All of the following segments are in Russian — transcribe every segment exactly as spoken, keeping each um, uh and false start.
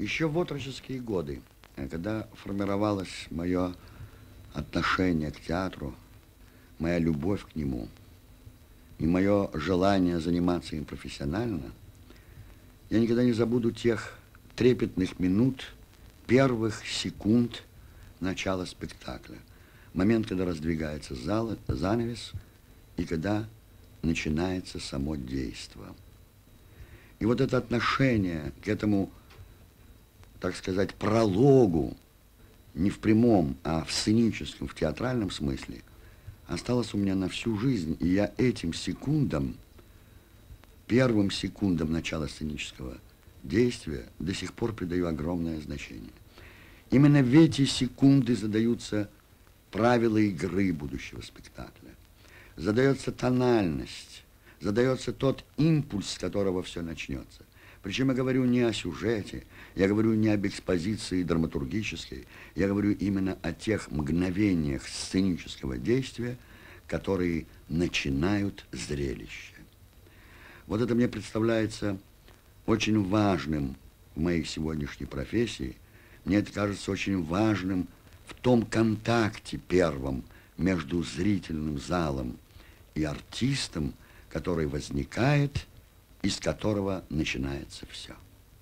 Еще в отроческие годы, когда формировалось мое отношение к театру, моя любовь к нему и мое желание заниматься им профессионально, я никогда не забуду тех трепетных минут, первых секунд начала спектакля. Момент, когда раздвигается зал, занавес, и когда начинается само действо. И вот это отношение к этому, так сказать, прологу, не в прямом, а в сценическом, в театральном смысле, осталось у меня на всю жизнь. И я этим секундам, первым секундам начала сценического действия до сих пор придаю огромное значение. Именно в эти секунды задаются правила игры будущего спектакля. Задается тональность, задается тот импульс, с которого все начнется. Причем я говорю не о сюжете, я говорю не об экспозиции драматургической, я говорю именно о тех мгновениях сценического действия, которые начинают зрелище. Вот это мне представляется очень важным в моей сегодняшней профессии. Мне это кажется очень важным в том контакте первом между зрительным залом и артистом, который возникает, из которого начинается все.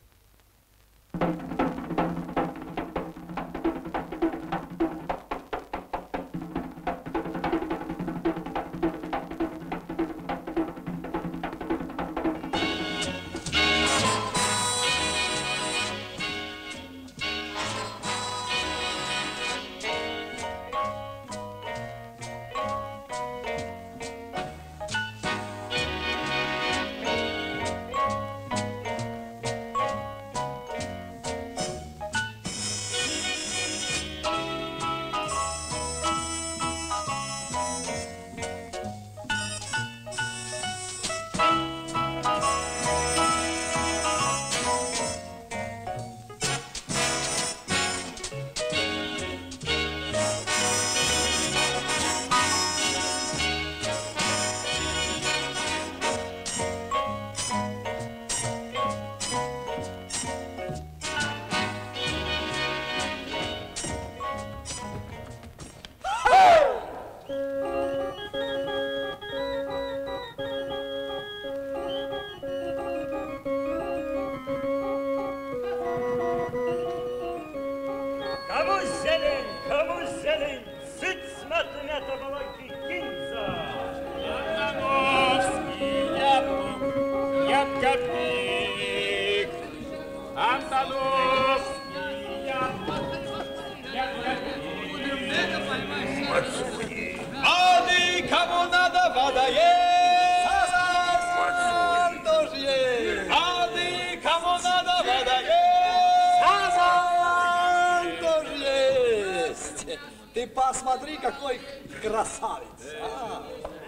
Ты посмотри, какой красавец. А.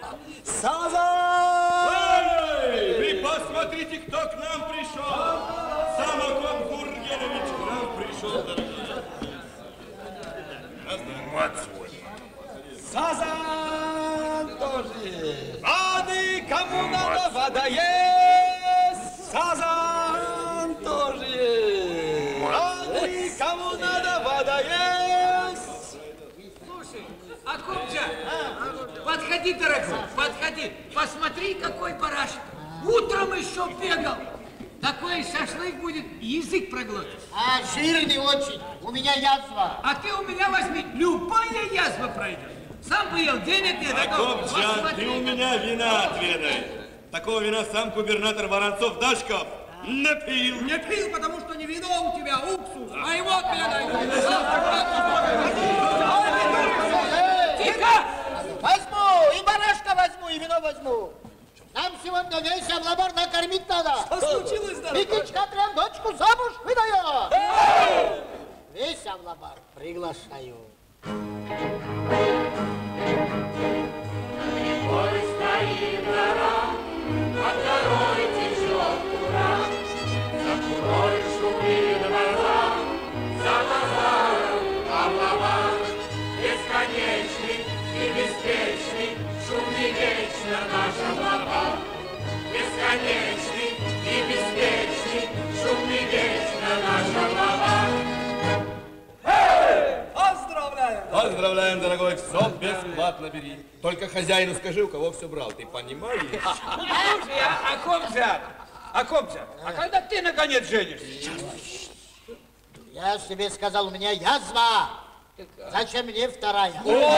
Сазан! Вы посмотрите, кто к нам пришел. Сам Акон Гургенович к нам пришел. Мать свой. Сазан тоже есть. Воды, кому надо, вода есть. Сазан тоже есть. Воды, кому надо, вода есть. Акунча, подходи, дорогой, подходи. Посмотри, какой параш. Утром еще бегал. Такой шашлык будет, язык проглотит. А жирный очень. У меня язва. А ты у меня возьми, любая язва пройдет. Сам бы ел, денег нет. Акопчан, ты у меня вина отведай. Такого вина сам губернатор Воронцов-Дашков не пил. Не пил, потому что не вино у тебя, уксус. А его от меня дай. Тихо! Возьму, и барашка возьму, и вино возьму. Нам сегодня весь Авлабар накормить надо. Что случилось, дорогой? Никитичка прям дочку замуж выдает. Весь Авлабар приглашаю. Ой, стоит гора, от горой течет ура, за курой шумит глаза, за базаром Авлабар, бесконечный и беспечный, шумный вечно наш Авлабар, бесконечный и беспечный, шумный вечно наш Авлабар. дорогой, все бесплатно бери. Только хозяину скажи, у кого все брал, ты понимаешь? Слушай, а, а Кобза, а Кобза, а когда ты наконец женишься? Я тебе сказал, у меня язва. Зачем мне вторая?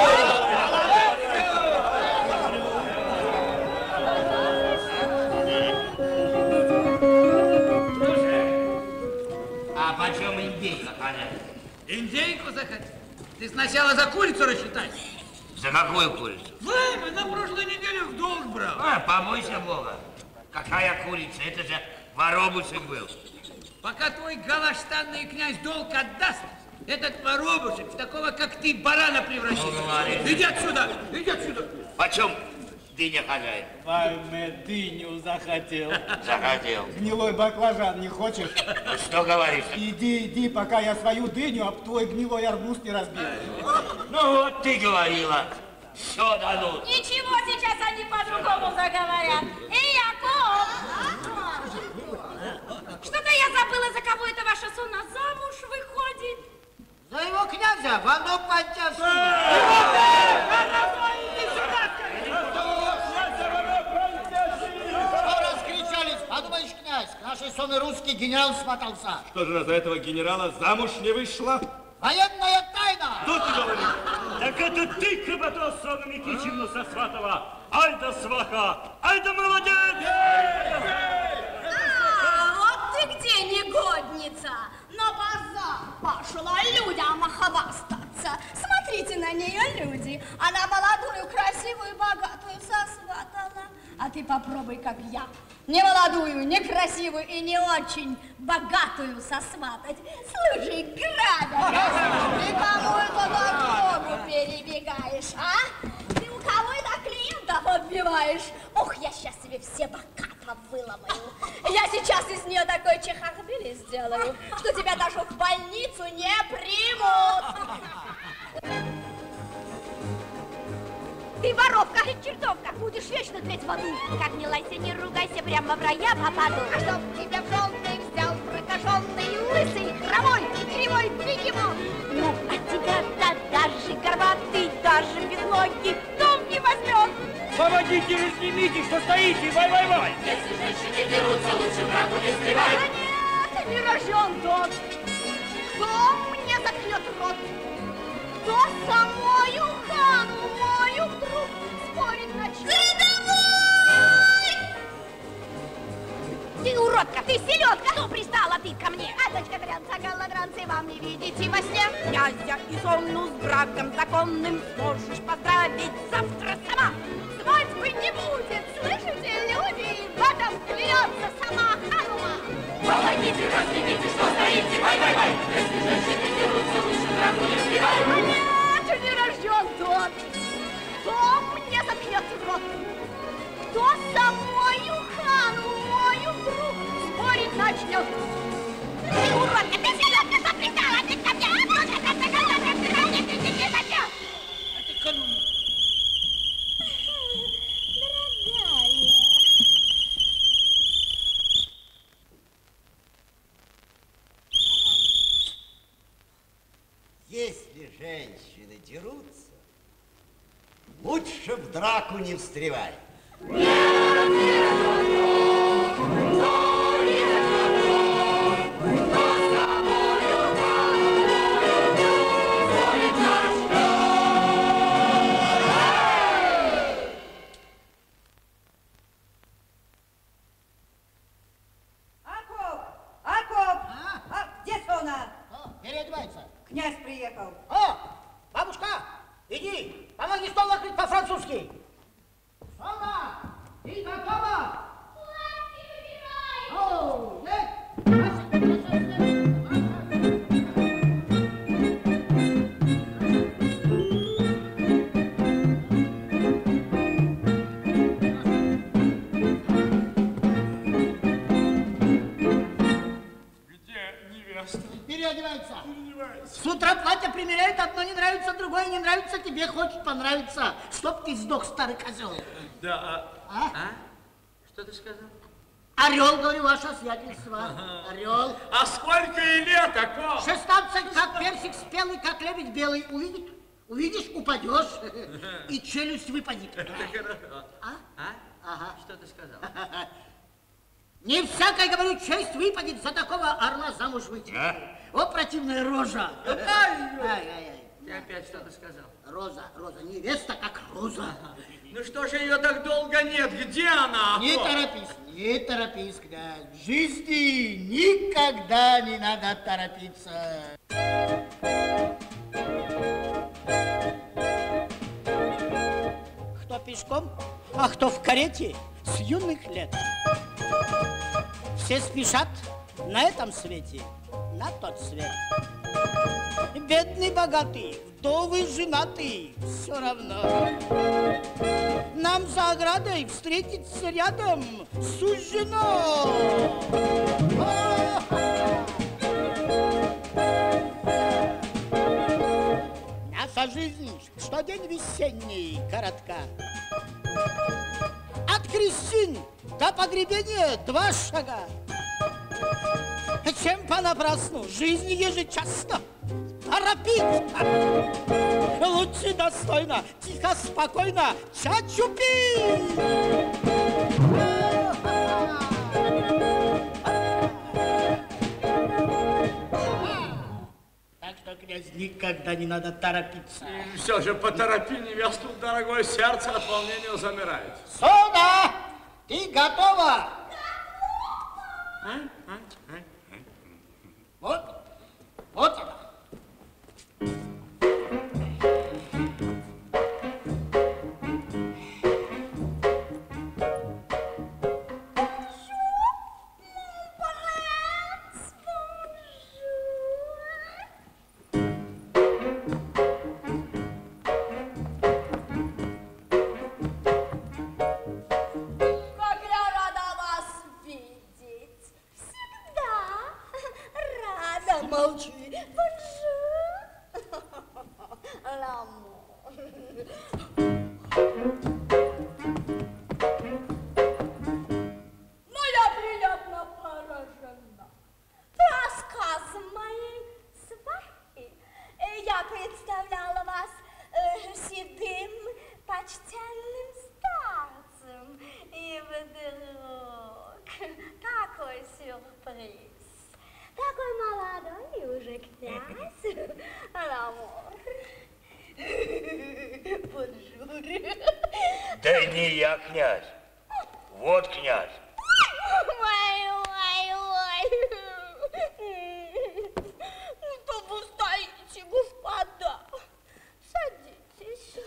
А почем индейка, Ханя? Индейку захотел? Ты сначала за курицу рассчитай. За какую курицу? Вайма, на прошлой неделе в долг брал. А, побойся Бога. Какая курица? Это же воробушек был. Пока твой галаштанный князь долг отдаст, этот воробушек в такого, как ты, барана превращает. Ну, иди отсюда, иди отсюда. Почем дыня, хозяин? Вайме дыню захотел. Захотел. Гнилой баклажан не хочешь? Ну, что говоришь? Иди, иди, пока я свою дыню об твой гнилой арбуз не разбил. Ну вот ты говорила. Все дадут. Ничего, сейчас они по-другому заговорят. Эй, Яков! Что-то я забыла, за кого это ваша Сона замуж выходит. За его князя, Вано Пантяшкина. Что раскричались? Подумаешь, князь, к нашей Соне русский генерал смотался. Что же, за этого генерала замуж не вышла? Военная тайна! Что ты говоришь? Так это ты, Крепотос, Сону Микитичевну сосватова! Ай да сваха! Ай да молодец! А, вот ты где, негодница! На базар пошла людям хвастаться. Смотрите на нее, люди. Она молодую, красивую, богатую сосватала. А ты попробуй, как я. Не молодую, не красивую и не очень богатую сосватать. Слушай, грабя, ты кому это дорогу перебегаешь, а? Ты у кого это клиентов отбиваешь? Ох, я сейчас себе все бока выломаю. Я сейчас из нее такой чехарбили сделаю, что тебя даже в больницу не примут. Ты воровка и чертовка, будешь вечно тлеть в аду. Как не лайся, не ругайся, прямо в рая попаду. А чтоб тебя в желтый взял, прокаженный, лысый, хромой и кривой бегемот. Ну, а тебя-то даже горбатый, даже без ноги дом не возьмет. Помогите, разнимите, что стоите, вай-вай-вай! Если женщины дерутся, лучше браку не сбивай. А нет, не рожден тот, кто мне заткнет рот. Кто самою хану мою вдруг спорить начнет? Передовой! Ты уродка, ты селедка, ну пристала ты ко мне. А дочка дрянца, голодранцы, вам не видите во сне. Князя и Сонну с браком законным сможешь поздравить завтра сама. Свадьбы не будет, слышите, люди? В этом клянется сама Ханума. Помогите, разнимите, что стоите, вай-вай-вай. Если женщины дерутся, лучше браку не сбивай. А нет, не рожден тот, кто мне заткнет рот. Кто самою хану мою вдруг спорить начнет. Ты уродка, ты селедка, что пристала, ты ко мне, а ну-ка, ты голодная, ты ранее, ты не хотел. Дорогая. Если женщины дерутся, лучше в драку не встревай. Акоп! Акоп! А, где Сона? Переодевается. Князь приехал. О, бабушка, иди, помоги стол накрыть по-французски. Сона, ты готова? О, нет. Переодевается. С утра платье примеряет, одно не нравится, другое не нравится, тебе хочет понравиться. Чтоб ты сдох, старый козел. Да, а? а? Что ты сказал? Орел, говорю, ваше святельство. Орел. А сколько ей лет, Акоп? шестнадцать, как персик спелый, как лебедь белый. Увидит? Увидишь, упадешь, и челюсть выпадет. А? А? Ага. Что ты сказал? Не всякой, говорю, честь выпадет за такого орла замуж выйти. А? О, противная рожа. Ай-яй-яй. Ты опять что-то сказал? Роза, Роза, невеста как роза. Ну что же ее так долго нет? Где она? Не торопись, не торопись, князь. В жизни никогда не надо торопиться. Кто пешком, а кто в карете с юных лет. Все спешат на этом свете, на тот свет. Бедный, богатый, вдовый, женатый, все равно. Нам за оградой встретиться рядом суждено. Наша жизнь, что день весенний, коротка. От крестин до погребения два шага. Чем понапрасну жизнь ежечасно торопит. Лучше достойно, тихо, спокойно чачу пить. Так что, князь, никогда не надо торопиться. И все же поторопи невесту, дорогое, сердце от волнения замирает. Соня, ты готова? А? А? А? Вот, вот она. Да не я, князь. Вот князь. Ой, ой, ой. Что вы стоите, господа? Садитесь.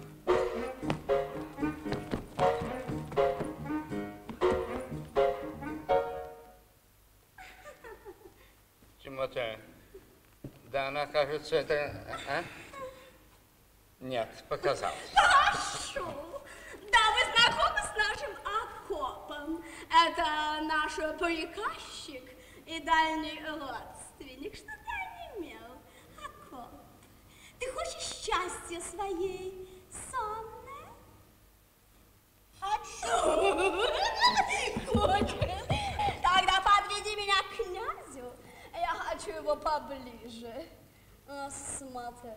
Тимотей, да она, кажется, это... А? Нет, показалось. Хорошо. Да, вы знакомы с нашим окопом? Это наш приказчик и дальний родственник. Что ты онемел, окоп? Ты хочешь счастья своей сонной? Хочу. Хочешь? Тогда подведи меня к князю. Я хочу его поближе осмотреть.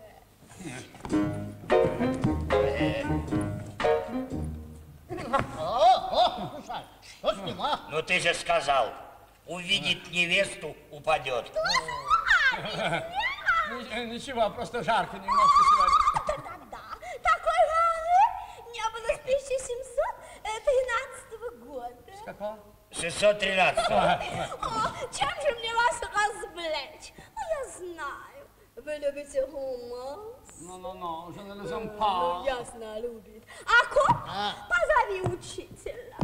О, о, слушай, что с ним, а? Ну ты же сказал, увидит невесту, упадет. Ничего, просто жарко немножко сегодня. Да-да-да, такой жары не было с тысяча семьсот тринадцатого года. С какого? шестьсот тринадцатого. О, чем же мне вас развлечь? Ну, я знаю, вы любите романс. Ну-ну-ну, журнализм Ну, пал. ясно, любит. А коп, позови учителя.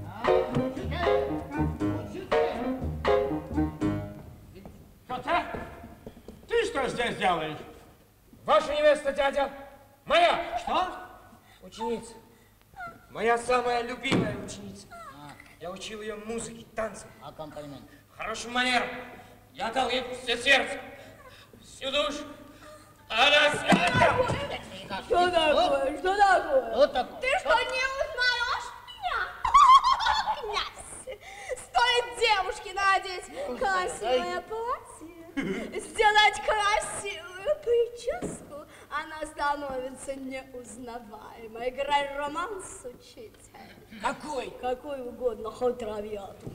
Кота, ты что здесь делаешь? Ваша невеста, дядя, моя. Что? Ученица. Моя самая любимая ученица. Я учил ее музыке, танцам. Аккомпанемент. Хорошим манерам. Я дал ей все сердце, всю душу. Она свята. Что такое? Что такое? Вот такое. Ты что, не узнаешь меня? Князь, стоит девушке надеть красивое платье, сделать красивую прическу, она становится неузнаваемой. Играй романс, учитель. Какой? Какой угодно, хоть травиату.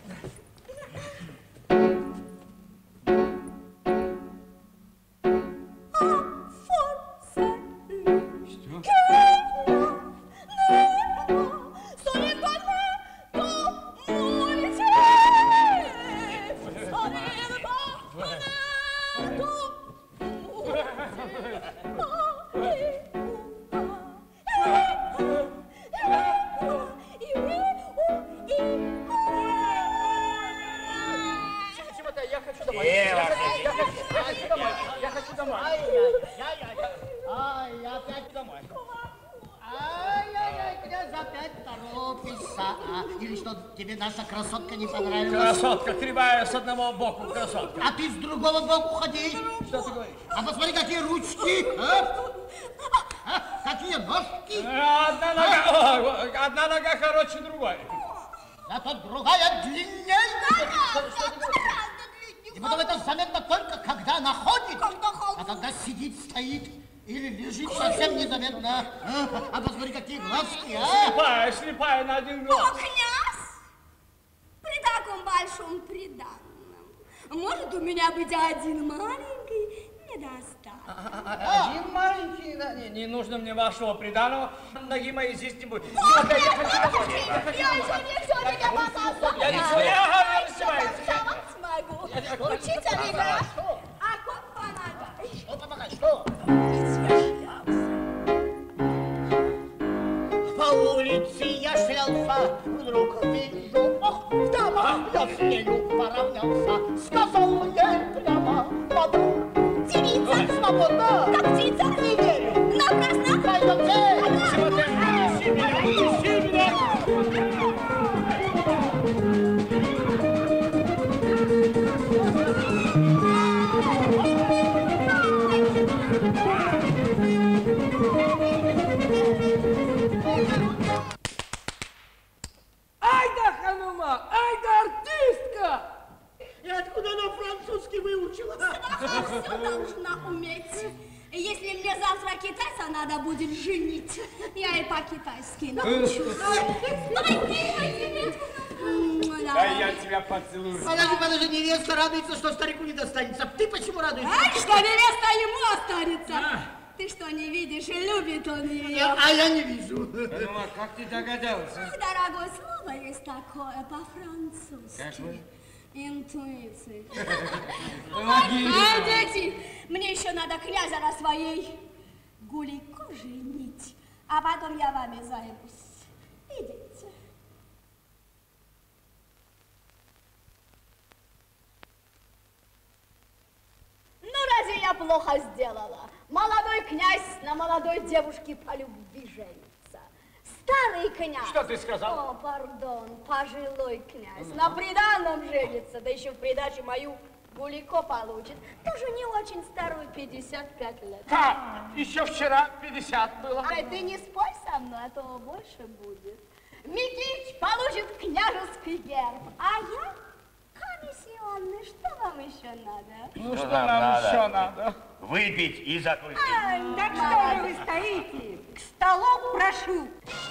Я хочу домой. Ай, опять домой. Ай-яй-яй, князь, опять торопишься. Или что, тебе наша красотка не понравилась? Красотка кривая с одного боку, красотка. А ты с другого боку ходи. Что ты говоришь? А посмотри, какие ручки. А? А? Какие ножки. Одна нога, одна нога короче другой. Зато другая длиннее. И потом это заметно только, когда она ходит, а когда сидит, стоит или лежит, совсем незаметно. А, а посмотри, какие глазки, а? Слепая, слепая на один глаз. О, князь, при таком большом приданном, может у меня быть один маленький недостаток. Один маленький, да, не, не нужно мне вашего приданого, ноги мои здесь не будет. О, князь, я еще не все тебя показала. Я не все, я рассеваюсь. Я вам смогу. Учитель играть. А как помогай? Что помогай, что? По улице я шлялся, вдруг вижу, ох, дама, я с нею поравнялся, сказал ей прямо, подруг. Девица. Свободна. Как птица. Не верю. Напрасно. Пойдемте. Чего ты? Неси меня, неси меня. Ай да ханума, ай да артистка! И откуда она французский выучила? Сваха все должна уметь. Если мне завтра китайца надо будет женить, я и по-китайски научусь. Да я тебя поцелую. Подожди, подожди, невеста радуется, что старику не достанется. Ты почему радуешься? Ай, что невеста ему останется. Ты что, не видишь, любит он ее. А я не вижу. Ну, а как ты догадался? Ах, дорогой, слово есть такое по-французски. Интуиция. А, дети, мне еще надо князя на своей Гулико женить, а потом я вами займусь. Идите. Ну, разве я плохо сделала? Молодой князь на молодой девушке по любви женится. Старый князь. Что ты сказал? О, пардон, пожилой князь. На приданом женится, да еще в придачу мою Гулико получит. Тоже не очень старую, пятьдесят пять лет. Как? Еще вчера пятьдесят было. Ай, ты не спорь со мной, а то больше будет. Микич получит княжеский герб, а я комиссионный. Что вам еще надо? Ну, что нам еще надо? Выпить и закусить. Ай, так что же вы стоите? К столу прошу.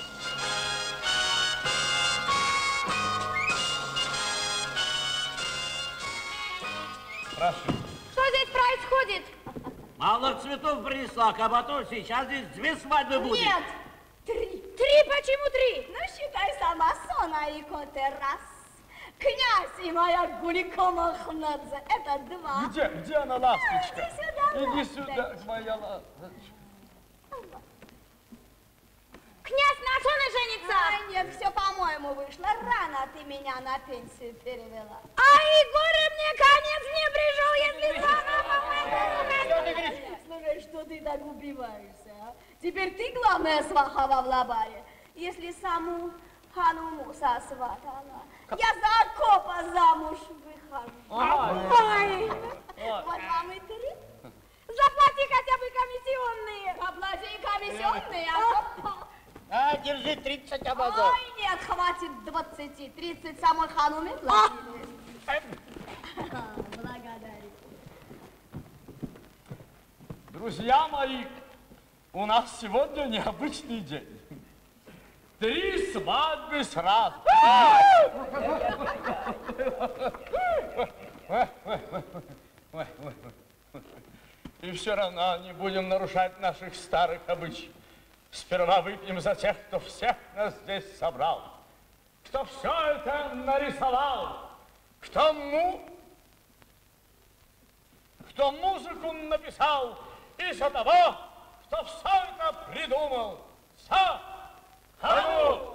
Прошу. Что здесь происходит? Мало цветов принесла, Кабатон, сейчас здесь две свадьбы будет. Нет, три. Три? Почему три? Ну, считай сама, Сона и Котерас. Князь и моя Гулико Махнадзе. Это два. Где? Где она, ласточка? Иди сюда, Иди ласточка. сюда, моя ласточка. Князь на Соне женится? Ай, нет, все по-моему вышло. Рано ты меня на пенсию перевела. А Егоры мне конец не пришел, если сама. Слушай, что ты так убиваешься, а? Теперь ты главная сваха во Влабаре. Если саму хануму сосватала, я за окопа замуж выхожу. Ой. Вот вам и три. Заплати хотя бы комиссионные. Оплати комиссионные, а А, держи тридцать обозов. ой, нет, хватит двадцати, тридцать самой хануме платили. Друзья мои, У нас сегодня необычный день. Три свадьбы сразу. И все равно не будем нарушать наших старых обычаев. Сперва выпьем за тех, кто всех нас здесь собрал, кто все это нарисовал, кто, му... кто музыку написал, и за того, кто все это придумал. За кому?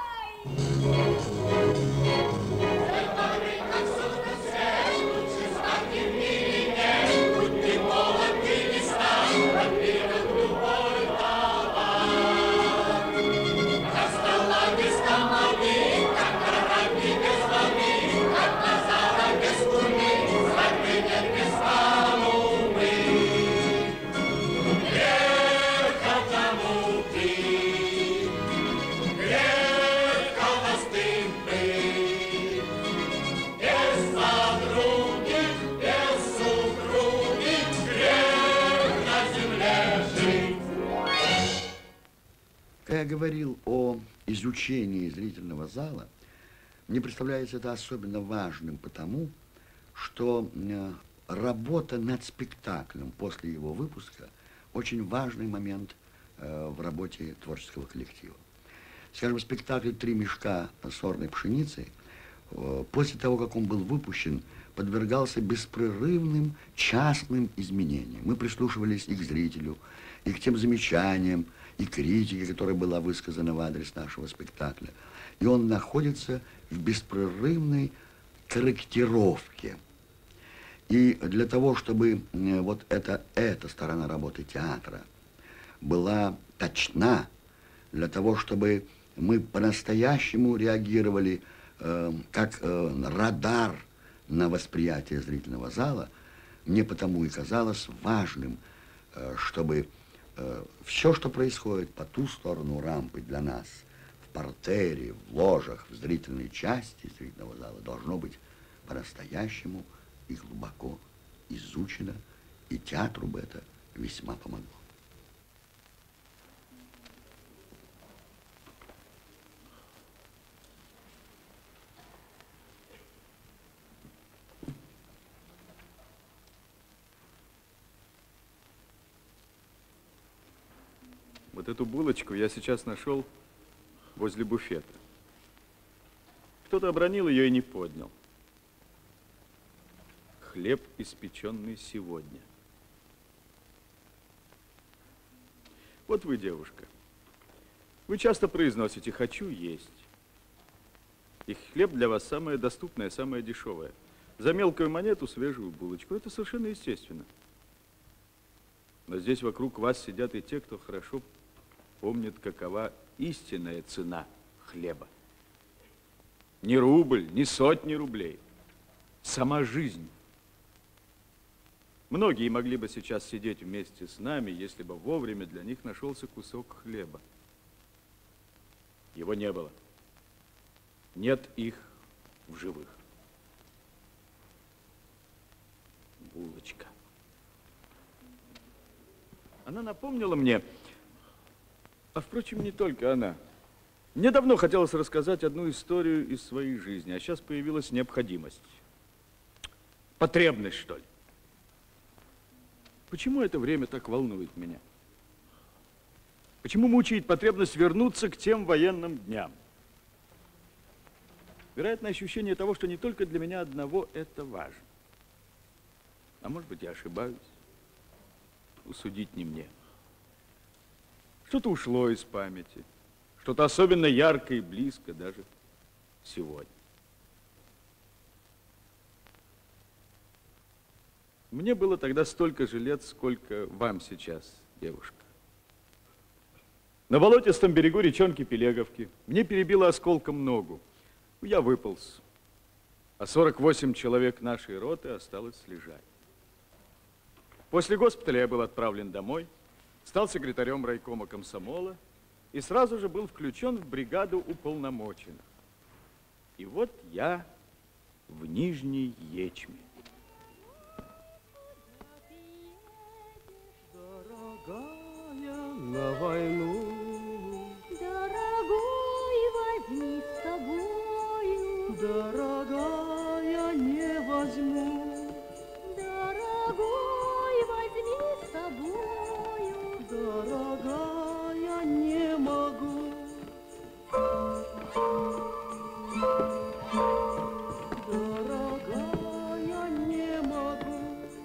Когда я говорил о изучении зрительного зала, мне представляется это особенно важным потому, что работа над спектаклем после его выпуска очень важный момент в работе творческого коллектива. Скажем, спектакль «Три мешка сорной пшеницы» после того, как он был выпущен, подвергался беспрерывным частным изменениям. Мы прислушивались и к зрителю, и к тем замечаниям, и критике, которая была высказана в адрес нашего спектакля. И он находится в беспрерывной корректировке. И для того, чтобы вот эта, эта сторона работы театра была точна, для того, чтобы мы по-настоящему реагировали э, как э, радар на восприятие зрительного зала, мне потому и казалось важным, э, чтобы э, все, что происходит по ту сторону рампы для нас, в партере, в ложах, в зрительной части зрительного зала, должно быть по-настоящему и глубоко изучено, и театру бы это весьма помогло. Вот эту булочку я сейчас нашел возле буфета. Кто-то обронил ее и не поднял. Хлеб, испеченный сегодня. Вот вы, девушка, вы часто произносите «хочу есть». И хлеб для вас самое доступное, самое дешевое. За мелкую монету свежую булочку. Это совершенно естественно. Но здесь вокруг вас сидят и те, кто хорошо помнит, какова истинная цена хлеба. Не рубль, не сотни рублей. Сама жизнь. Многие могли бы сейчас сидеть вместе с нами, если бы вовремя для них нашелся кусок хлеба. Его не было. Нет их в живых. Булочка. Она напомнила мне, а впрочем, не только она. Мне давно хотелось рассказать одну историю из своей жизни, а сейчас появилась необходимость. Потребность, что ли. Почему это время так волнует меня? Почему мучает потребность вернуться к тем военным дням? Вероятно, ощущение того, что не только для меня одного это важно. А может быть, я ошибаюсь. Судить не мне. Что-то ушло из памяти. Что-то особенно ярко и близко даже сегодня. Мне было тогда столько же лет, сколько вам сейчас, девушка. На болотистом берегу речонки Пелеговки мне перебило осколком ногу. Я выполз, а сорок восемь человек нашей роты осталось лежать. После госпиталя я был отправлен домой, стал секретарем райкома комсомола и сразу же был включен в бригаду уполномоченных. И вот я в Нижней Ечме. Дорогая на войну. Дорогой, возьми с собою. Дорогая, не возьму. Дорогой, возьми с собою. Дорогая, не могу. Дорогая, не могу.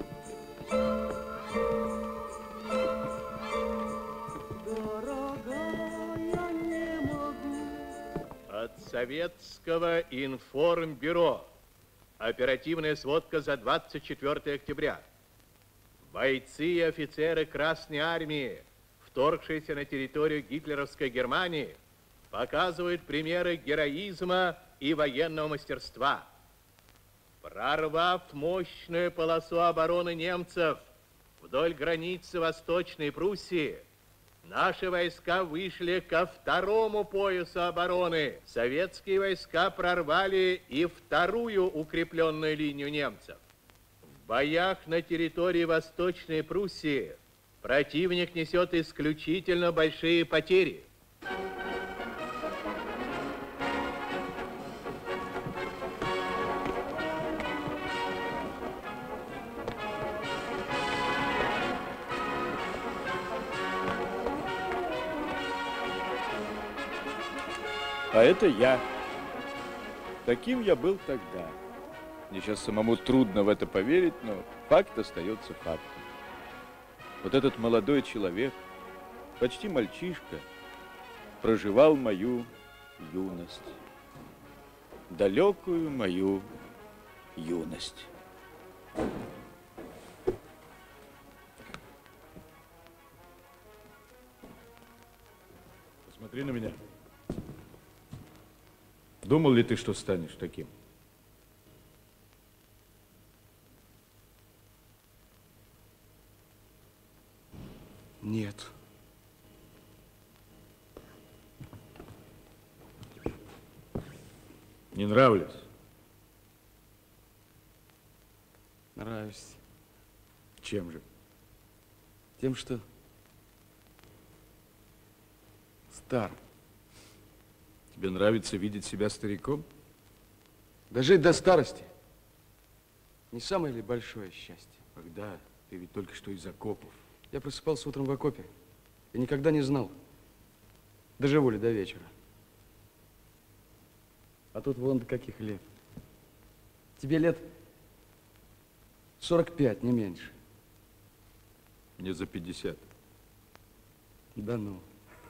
Дорогая, не могу. От Советского информбюро. Оперативная сводка за двадцать четвёртое октября. Бойцы и офицеры Красной Армии, вторгшиеся на территорию гитлеровской Германии, показывают примеры героизма и военного мастерства. Прорвав мощную полосу обороны немцев вдоль границы Восточной Пруссии, наши войска вышли ко второму поясу обороны. Советские войска прорвали и вторую укрепленную линию немцев. В боях на территории Восточной Пруссии противник несет исключительно большие потери. А это я. Таким я был тогда. Мне сейчас самому трудно в это поверить, но факт остается фактом. Вот этот молодой человек, почти мальчишка, проживал мою юность. Далекую мою юность. Посмотри на меня. Думал ли ты, что станешь таким? Нет. Не нравлюсь? Нравишься. Чем же? Тем, что стар. Тебе нравится видеть себя стариком? Дожить до старости не самое ли большое счастье? Когда? Ты ведь только что из окопов. Я просыпался утром в окопе и никогда не знал, доживу ли до вечера. А тут вон до каких лет. Тебе лет сорок пять, не меньше. Мне за пятьдесят. Да ну.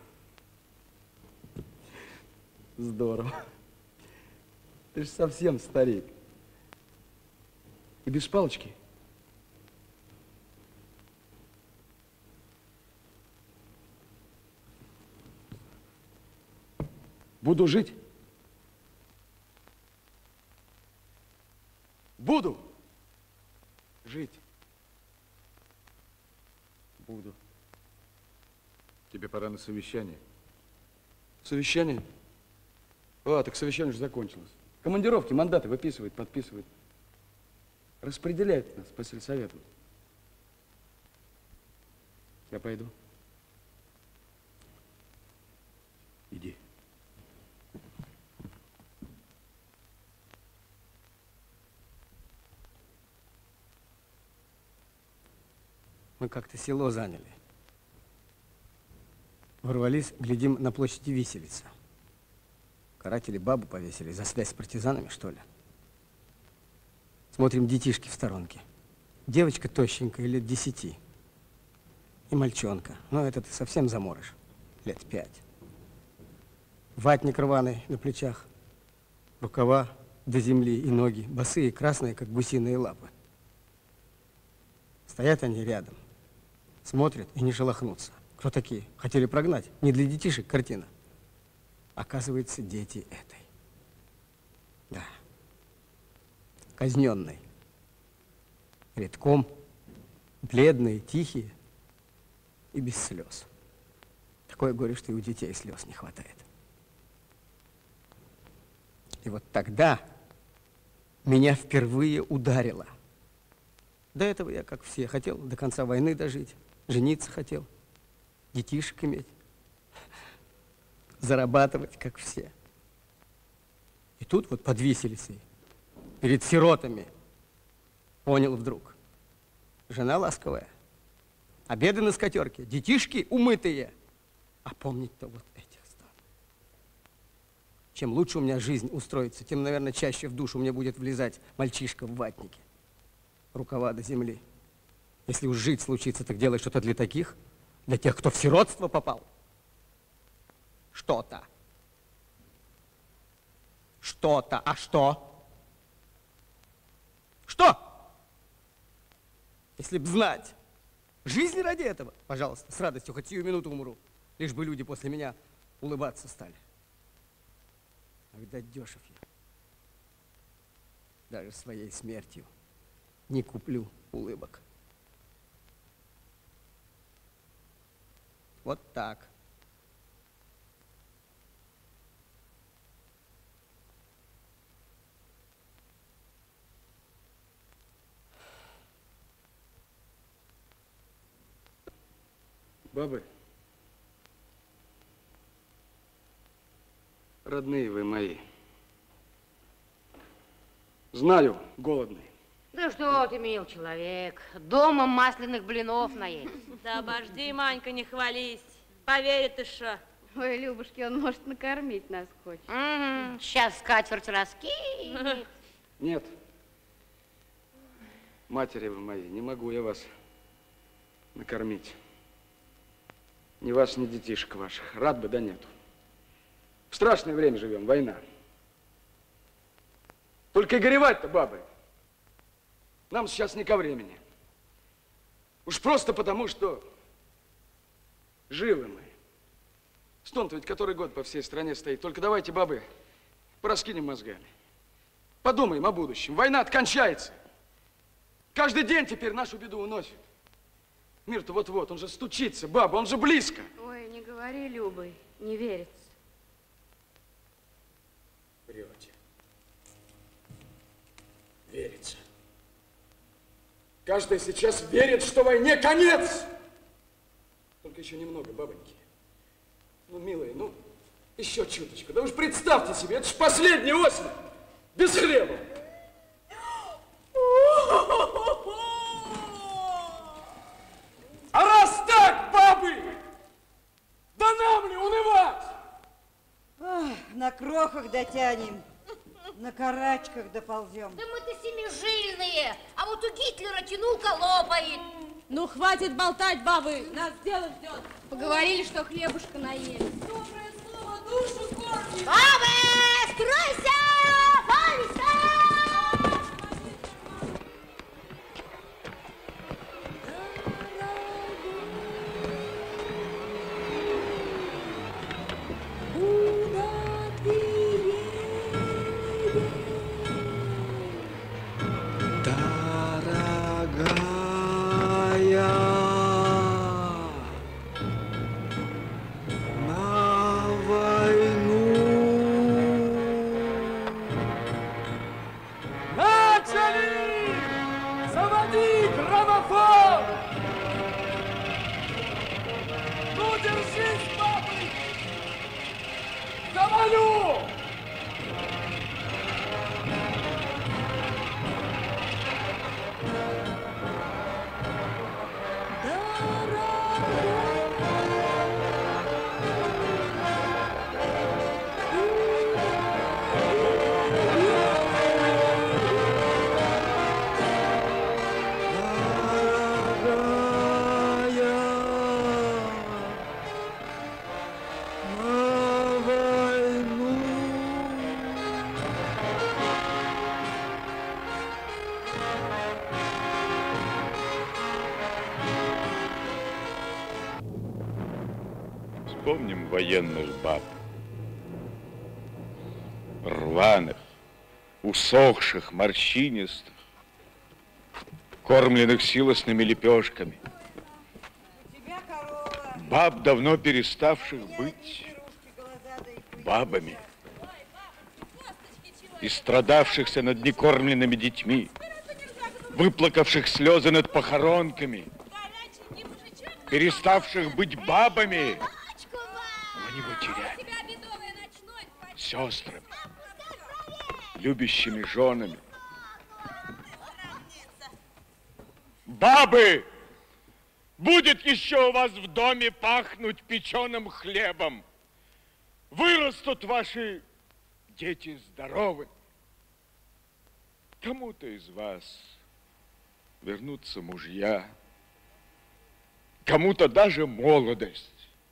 Здорово. Ты же совсем старик. И без палочки. Буду жить. Буду жить. Буду. Тебе пора на совещание. Совещание? А, так совещание уже закончилось. Командировки, мандаты выписывают, подписывают. Распределяют нас по сельсовету. Я пойду. Иди. Мы как-то село заняли. Ворвались, глядим, на площади виселица. Каратели бабу повесили за связь с партизанами, что ли. Смотрим, детишки в сторонке. Девочка тощенькая, лет десяти. И мальчонка. Ну, это ты совсем заморыш. Лет пять. Ватник рваный на плечах. Рукава до земли и ноги. Босые, красные, как гусиные лапы. Стоят они рядом. Смотрят и не шелохнутся. Кто такие? Хотели прогнать. Не для детишек картина. Оказывается, дети этой. Да. Казненной. Редком. Бледные, тихие и без слез. Такое горе, что и у детей слез не хватает. И вот тогда меня впервые ударило. До этого я, как все, хотел до конца войны дожить, жениться хотел. детишек иметь, зарабатывать, как все. И тут вот под виселицей, перед сиротами, понял вдруг, жена ласковая, обеды на скатерке, детишки умытые, а помнить-то вот этих стал. Чем лучше у меня жизнь устроится, тем, наверное, чаще в душу мне будет влезать мальчишка в ватнике, рукава до земли. Если уж жить случится, так делай что-то для таких, для тех, кто в сиротство попал. Что-то. Что-то. А что? Что? Если б знать. Жизнь ради этого, пожалуйста, с радостью, хоть сию минуту умру. Лишь бы люди после меня улыбаться стали. А видать, дешев я. Даже своей смертью не куплю улыбок. Вот так. Бабы, родные вы мои, знаю, голодный. Да что ты, мил человек, дома масляных блинов наесть. Да обожди, Манька, не хвались. Поверь ты что. Ой, Любушки, он может накормить нас хочет. Угу, сейчас скатерть раскинет. Нет, матери вы мои, не могу я вас накормить. Ни вас, ни детишек ваших. Рад бы, да нету. В страшное время живем, война. Только и горевать-то, бабы, нам сейчас не ко времени. Уж просто потому, что живы мы. Стон-то ведь который год по всей стране стоит. Только давайте, бабы, пораскинем мозгами. Подумаем о будущем. Война-то кончается. Каждый день теперь нашу беду уносит. Мир-то вот-вот, он же стучится, баба, он же близко. Ой, не говори, Любый, не верится. Врете. Верится. Каждый сейчас верит, что войне конец. Только еще немного, бабоньки. Ну, милые, ну, еще чуточку. Да уж представьте себе, это ж последняя осень. Без хлеба. А раз так, бабы, да нам ли унывать? Ах, на крохах дотянем, на карачках доползем. Да мы-то семижильные, а вот у Гитлера тянулка лопает. Ну, хватит болтать, бабы, нас дело ждет. Поговорили, что хлебушка наели. Доброе слово душу кормит. Бабы, стройся! Бавися! Вспомним военных баб, рваных, усохших, морщинистых, кормленных силосными лепешками. Баб, давно переставших быть бабами и страдавшихся над некормленными детьми, выплакавших слезы над похоронками, переставших быть бабами, но не матерями, сестрами, любящими женами. Бабы, будет еще у вас в доме пахнуть печеным хлебом. Вырастут ваши дети здоровы. Кому-то из вас вернутся мужья, кому-то даже молодость,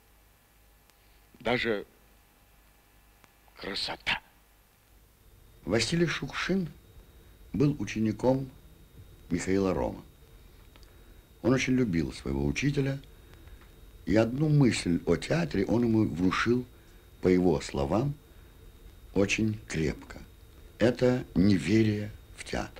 даже красота. Василий Шукшин был учеником Михаила Рома. Он очень любил своего учителя, и одну мысль о театре он ему внушил, по его словам, очень крепко. Это неверие в театр.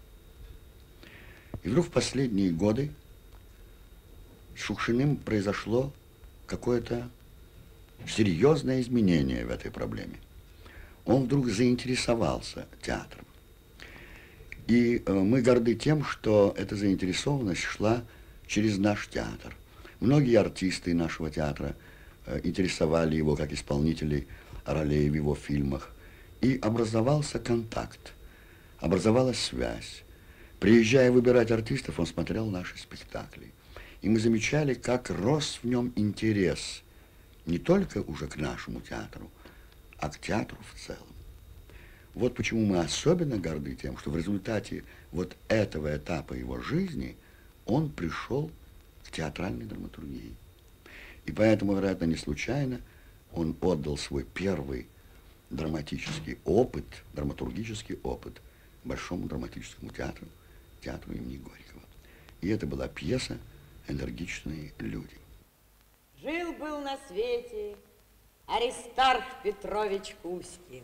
И вдруг в последние годы с Шукшиным произошло какое-то серьезное изменение в этой проблеме. Он вдруг заинтересовался театром. И мы горды тем, что эта заинтересованность шла через наш театр. Многие артисты нашего театра интересовали его как исполнителей ролей в его фильмах. И образовался контакт, образовалась связь. Приезжая выбирать артистов, он смотрел наши спектакли. И мы замечали, как рос в нем интерес не только уже к нашему театру, а к театру в целом. Вот почему мы особенно горды тем, что в результате вот этого этапа его жизни он пришел к театральной драматургии. И поэтому, вероятно, не случайно он отдал свой первый драматический опыт, драматургический опыт Большому драматическому театру, театру имени Горького. И это была пьеса «Энергичные люди». Жил-был на свете Аристарх Петрович Кузькин.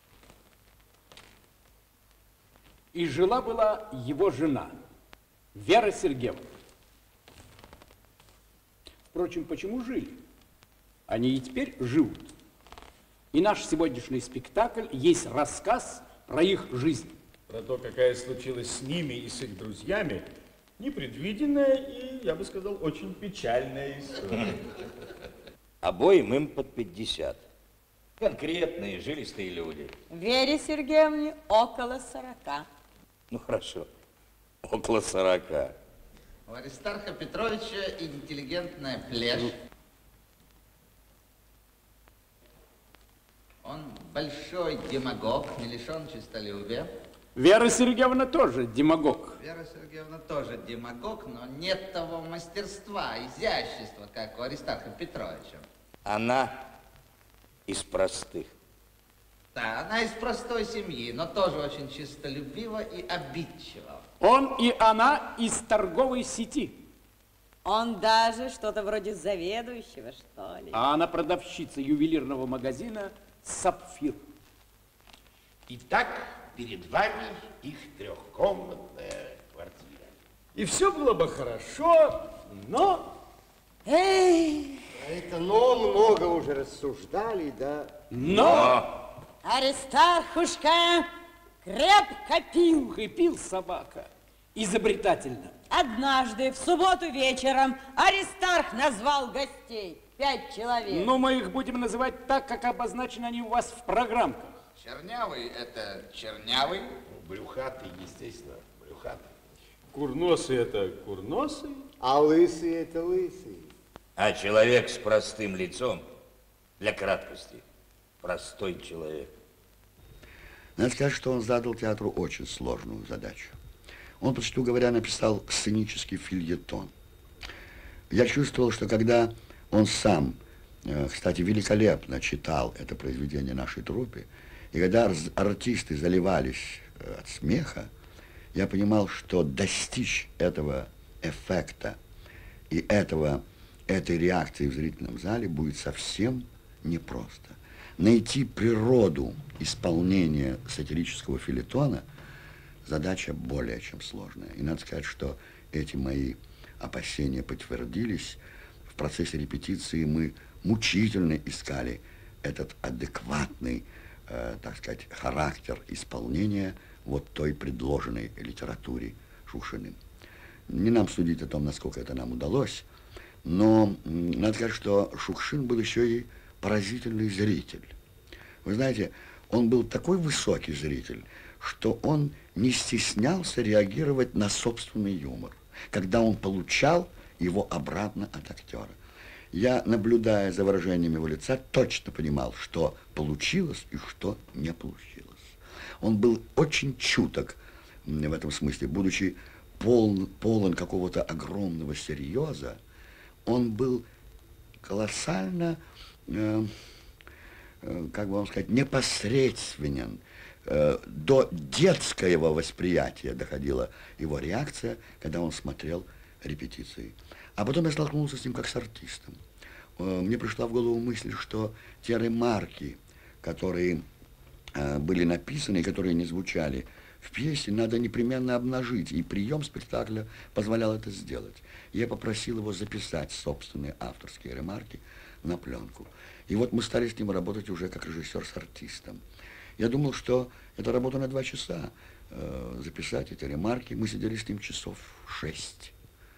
И жила-была его жена, Вера Сергеевна. Впрочем, почему жили? Они и теперь живут. И наш сегодняшний спектакль есть рассказ про их жизнь. Про то, какая случилась с ними и с их друзьями, непредвиденная и, я бы сказал, очень печальная история. Обоим им под пятьдесят. Конкретные, жилистые люди. Вере Сергеевне около сорока. Ну, хорошо. Около сорока. У Аристарха Петровича интеллигентная плешь. Он большой демагог, не лишен честолюбия. Вера Сергеевна тоже демагог. Вера Сергеевна тоже демагог, но нет того мастерства, изящества, как у Аристарха Петровича. Она из простых. Да, она из простой семьи, но тоже очень честолюбива и обидчива. Он и она из торговой сети. Он даже что-то вроде заведующего, что ли. А она продавщица ювелирного магазина «Сапфир». Итак, перед вами их трехкомнатная квартира. И все было бы хорошо, но... Эй! Это но много уже рассуждали, да? Но! Аристархушка крепко пил. И пил собака. Изобретательно. Однажды в субботу вечером Аристарх назвал гостей. Пять человек. Но мы их будем называть так, как обозначены они у вас в программках. Чернявый – это чернявый. Брюхатый, естественно, брюхатый. Курносый – это курносый. А лысый – это лысый. А человек с простым лицом, для краткости, простой человек. Надо сказать, что он задал театру очень сложную задачу. Он, почти говоря, написал сценический фельетон. Я чувствовал, что когда он сам, кстати, великолепно читал это произведение нашей труппе, и когда артисты заливались от смеха, я понимал, что достичь этого эффекта и этого, этой реакции в зрительном зале будет совсем непросто. Найти природу исполнения сатирического фельетона задача более чем сложная. И надо сказать, что эти мои опасения подтвердились. В процессе репетиции мы мучительно искали этот адекватный, э, так сказать, характер исполнения вот той предложенной литературе Шукшиным. Не нам судить о том, насколько это нам удалось, Но надо сказать, что Шукшин был еще и поразительный зритель. Вы знаете, он был такой высокий зритель, что он не стеснялся реагировать на собственный юмор, когда он получал его обратно от актера. Я, наблюдая за выражением его лица, точно понимал, что получилось и что не получилось. Он был очень чуток в этом смысле, будучи полон, полон какого-то огромного серьеза, он был колоссально, э, э, как бы вам сказать, непосредственен. Э, до детского восприятия доходила его реакция, когда он смотрел репетиции. А потом я столкнулся с ним как с артистом. Э, мне пришла в голову мысль, что те ремарки, которые э, были написаны и которые не звучали в пьесе, надо непременно обнажить, и прием спектакля позволял это сделать. Я попросил его записать собственные авторские ремарки на пленку. И вот мы стали с ним работать уже как режиссер с артистом. Я думал, что это работа на два часа, э, записать эти ремарки. Мы сидели с ним часов шесть.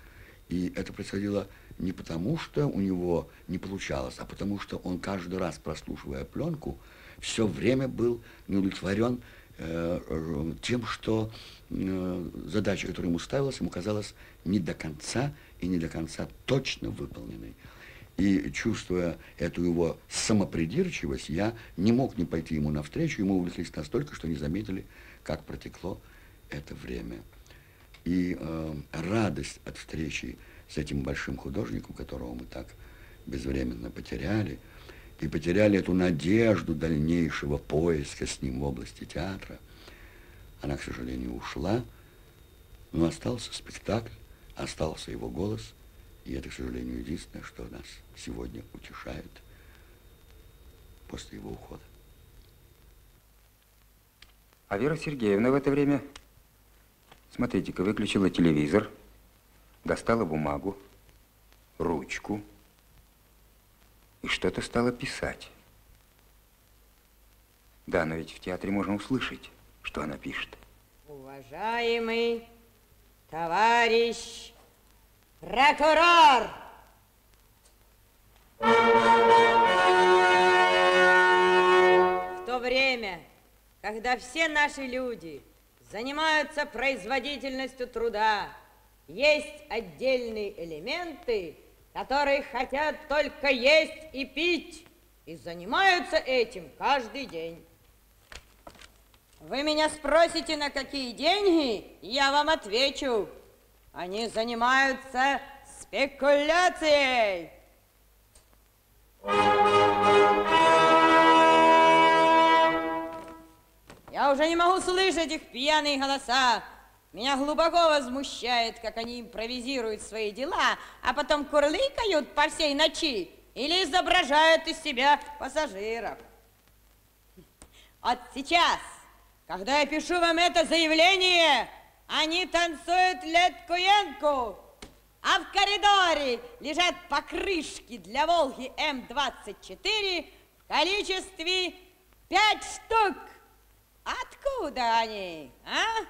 И это происходило не потому, что у него не получалось, а потому, что он каждый раз, прослушивая пленку, все время был неудовлетворен э, тем, что э, задача, которая ему ставилась, ему казалась не до конца и не до конца точно выполненной. И чувствуя эту его самопридирчивость, я не мог не пойти ему навстречу, и мы увлеклись настолько, что не заметили, как протекло это время. И э, радость от встречи с этим большим художником, которого мы так безвременно потеряли, и потеряли эту надежду дальнейшего поиска с ним в области театра, она, к сожалению, ушла, но остался спектакль, остался его голос, и это, к сожалению, единственное, что нас сегодня утешает после его ухода. А Вера Сергеевна в это время, смотрите-ка, выключила телевизор, достала бумагу, ручку и что-то стала писать. Да, но ведь в театре можно услышать, что она пишет. Уважаемый товарищ прокурор! В то время, когда все наши люди занимаются производительностью труда, есть отдельные элементы, которые хотят только есть и пить, и занимаются этим каждый день. Вы меня спросите, на какие деньги, я вам отвечу. Они занимаются спекуляцией. Я уже не могу слышать их пьяные голоса. Меня глубоко возмущает, как они импровизируют свои дела, а потом курлыкают по всей ночи или изображают из себя пассажиров. Вот сейчас, когда я пишу вам это заявление, они танцуют леткуенку, а в коридоре лежат покрышки для Волги М двадцать четыре в количестве пять штук. Откуда они, а?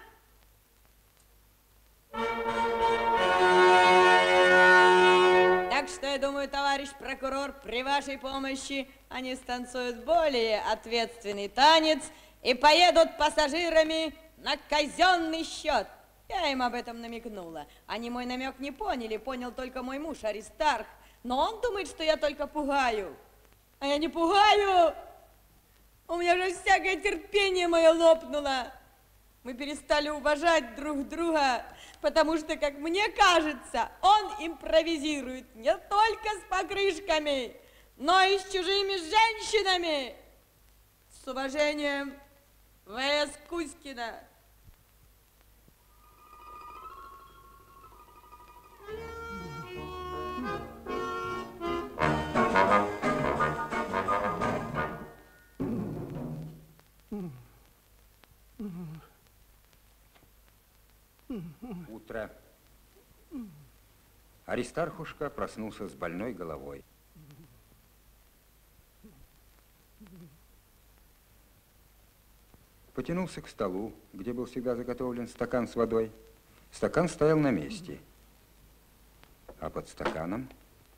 Так что, я думаю, товарищ прокурор, при вашей помощи они станцуют более ответственный танец и поедут пассажирами на казенный счет. Я им об этом намекнула. Они мой намек не поняли, понял только мой муж Аристарх. Но он думает, что я только пугаю. А я не пугаю. У меня же всякое терпение мое лопнуло. Мы перестали уважать друг друга, потому что, как мне кажется, он импровизирует не только с покрышками, но и с чужими женщинами. С уважением, В С Кузькина. Утро. Аристархушка проснулся с больной головой. Потянулся к столу, где был всегда заготовлен стакан с водой. Стакан стоял на месте, а под стаканом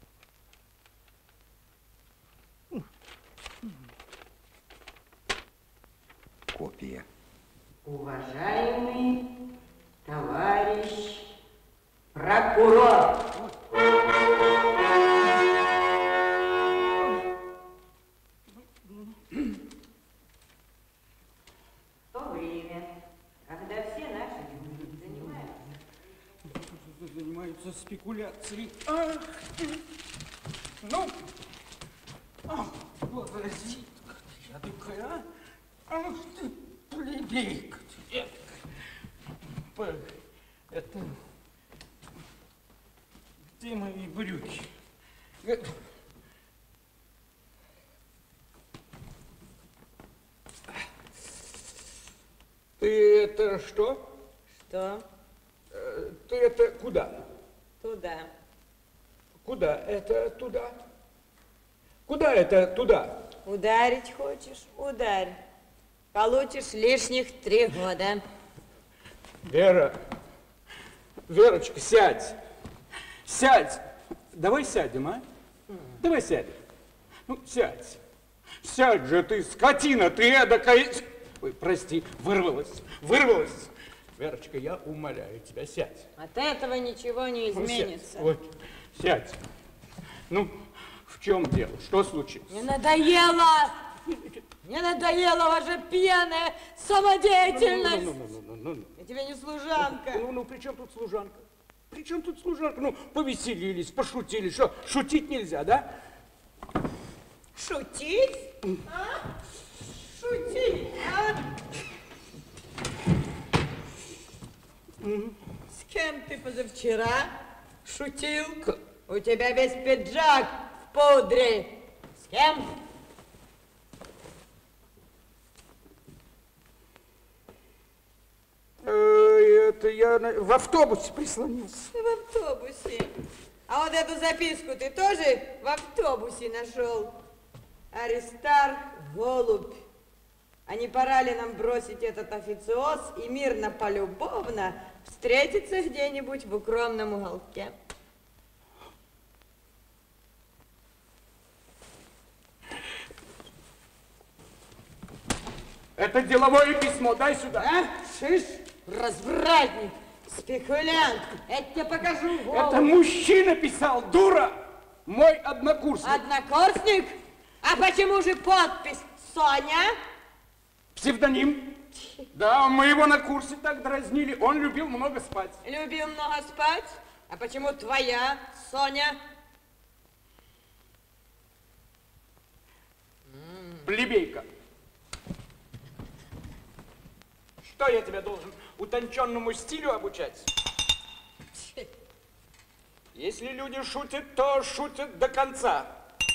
Уважаемый товарищ прокурор. В то время, когда все наши люди занимаются... Занимаются спекуляцией. Ах ты! Ну! Ах, подожди! Я такая, а? Ах ты, плебейка ты! Это... это... Где мои брюки? Это... Ты это что? Что? Ты это куда? Туда. Куда это туда? Куда это туда? Ударить хочешь? Ударь. Получишь лишних три года. Вера, Верочка, сядь. Сядь. Давай сядем, а? Давай сядем. Ну, сядь. Сядь же ты, скотина, ты эдакая... Ой, прости, вырвалась, вырвалась. Верочка, я умоляю тебя, сядь. От этого ничего не изменится. Ну, сядь. Вот, сядь. Ну, в чем дело? Что случилось? Мне надоело! Мне надоела ваша пьяная самодеятельность! Ну, ну, ну, ну, ну, ну. Я тебе не служанка. Ну, ну, при чем тут служанка? При чем тут служанка? Ну, повеселились, пошутили. Что, шутить нельзя, да? Шутить? А? Шутить, а? С кем ты позавчера шутил? У тебя весь пиджак в пудре. С кем? Это я в автобусе прислонился. В автобусе. А вот эту записку ты тоже в автобусе нашел? Аристарх Голубь. А не пора ли нам бросить этот официоз и мирно полюбовно встретиться где-нибудь в укромном уголке? Это деловое письмо, дай сюда. А? Шиш, развратник, спекулянт, я тебе покажу голову. Это мужчина писал, дура, мой однокурсник. Однокурсник? А почему же подпись Соня? Псевдоним. Да, мы его на курсе так дразнили, он любил много спать. Любил много спать? А почему твоя, Соня? Плебейка. Что я тебя должен утонченному стилю обучать? Если люди шутят, то шутят до конца.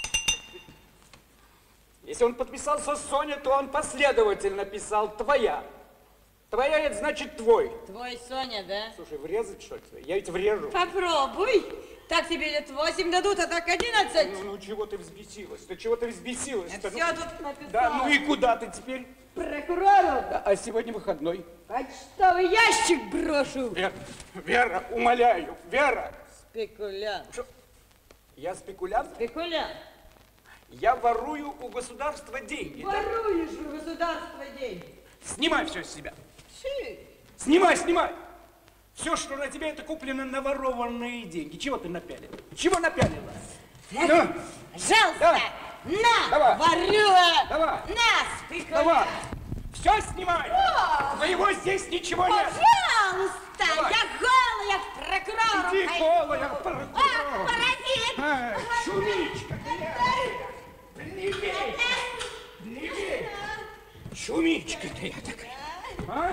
Если он подписался Соня, то он последовательно писал твоя. Твоя, это значит твой. Твой Соня, да? Слушай, врезать что ли? Я ведь врежу. Попробуй. Так тебе лет восемь дадут, а так одиннадцать. Ну, ну чего ты взбесилась? Ты чего ты взбесилась? Я ну, все тут написала. Да, ну и куда ты теперь? Прокурору. Да, а сегодня выходной. Почтовый ящик брошу. Вера, Вера, умоляю, Вера. Спекулянт. Что? Я спекулянт? Спекулянт. Я ворую у государства деньги. Воруешь у государства деньги. Снимай все с себя. Ши. Снимай, снимай. Все, что на тебе, это куплено на ворованные деньги. Чего ты напялила? Чего напялила? Ну, пожалуйста. Давай. На, Давай. ворюга. Давай. На, спекулянт. Давай. Все снимай. О! Твоего здесь ничего нет. Пожалуйста, Давай. я голая к прокурору. Иди голая к прокурору. А, паразит. А, чумичка ты. Плебей. Плебей. Чумичка ты я такая. А?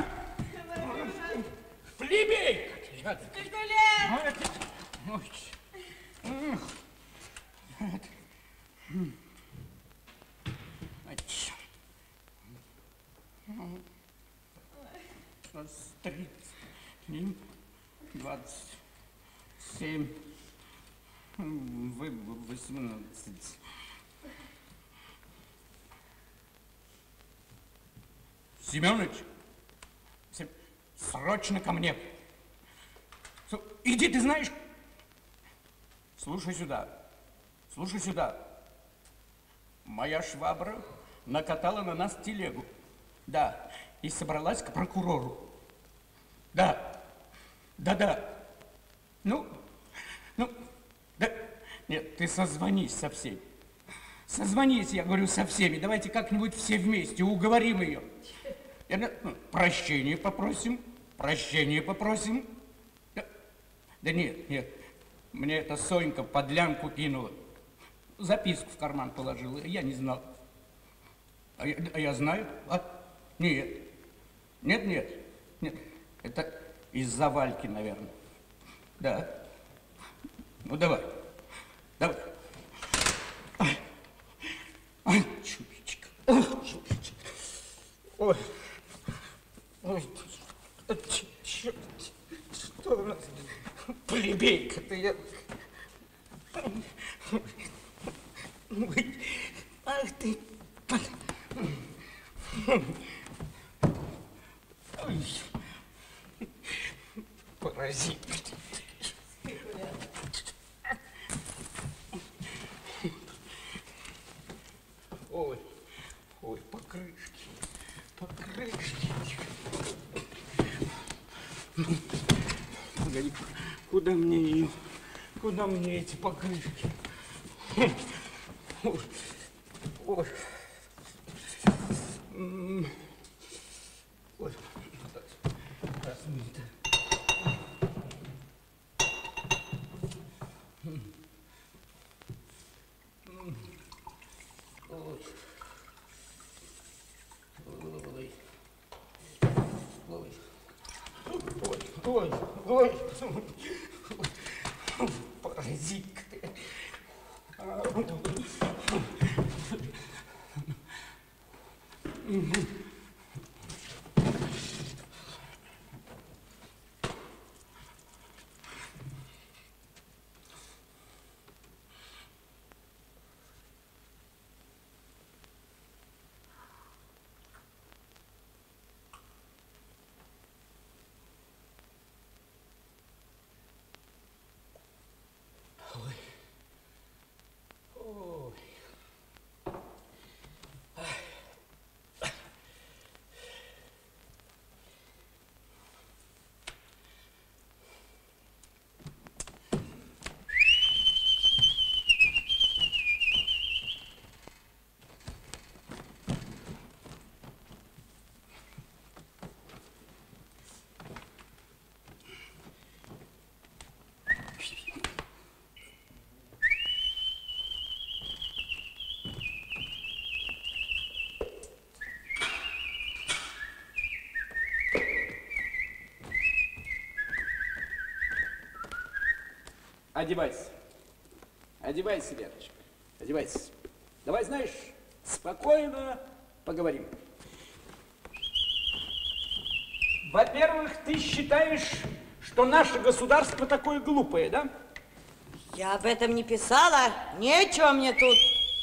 Плебейка ты я такая. Спекулянт. Ой. Тридцать, двадцать семь, вы восемнадцать. Семёныч, срочно ко мне. Иди, ты знаешь. Слушай сюда, слушай сюда. Моя швабра накатала на нас телегу. Да, и собралась к прокурору. Да, да-да. Ну, ну, да, нет, ты созвонись со всеми. Созвонись, я говорю, со всеми. Давайте как-нибудь все вместе уговорим ее. Я, ну, прощение попросим, прощение попросим. Да, да нет, нет, мне эта Сонька подлянку кинула. Записку в карман положила, я не знал. А я, а я знаю? А? Нет, нет, нет, нет. Это из-за Вальки, наверное. Да. Ну, давай, давай. Ай, ай, чубичка. Ой, чубичка. Ой, ой, черт, что у нас? Плебейка-то я... Ой, ах ты... Ой, паразит. Ой, ой, покрышки, покрышки. Погоди, куда мне ее, куда мне эти покрышки? Ой, ой. Ой, размыто. Ой. Ой. Ой. Ой. Ой. Ой. Паразитка ты. Одевайся. Одевайся, Верочка. Одевайся. Давай, знаешь, спокойно поговорим. Во-первых, ты считаешь, что наше государство такое глупое, да? Я об этом не писала. Нечего мне тут.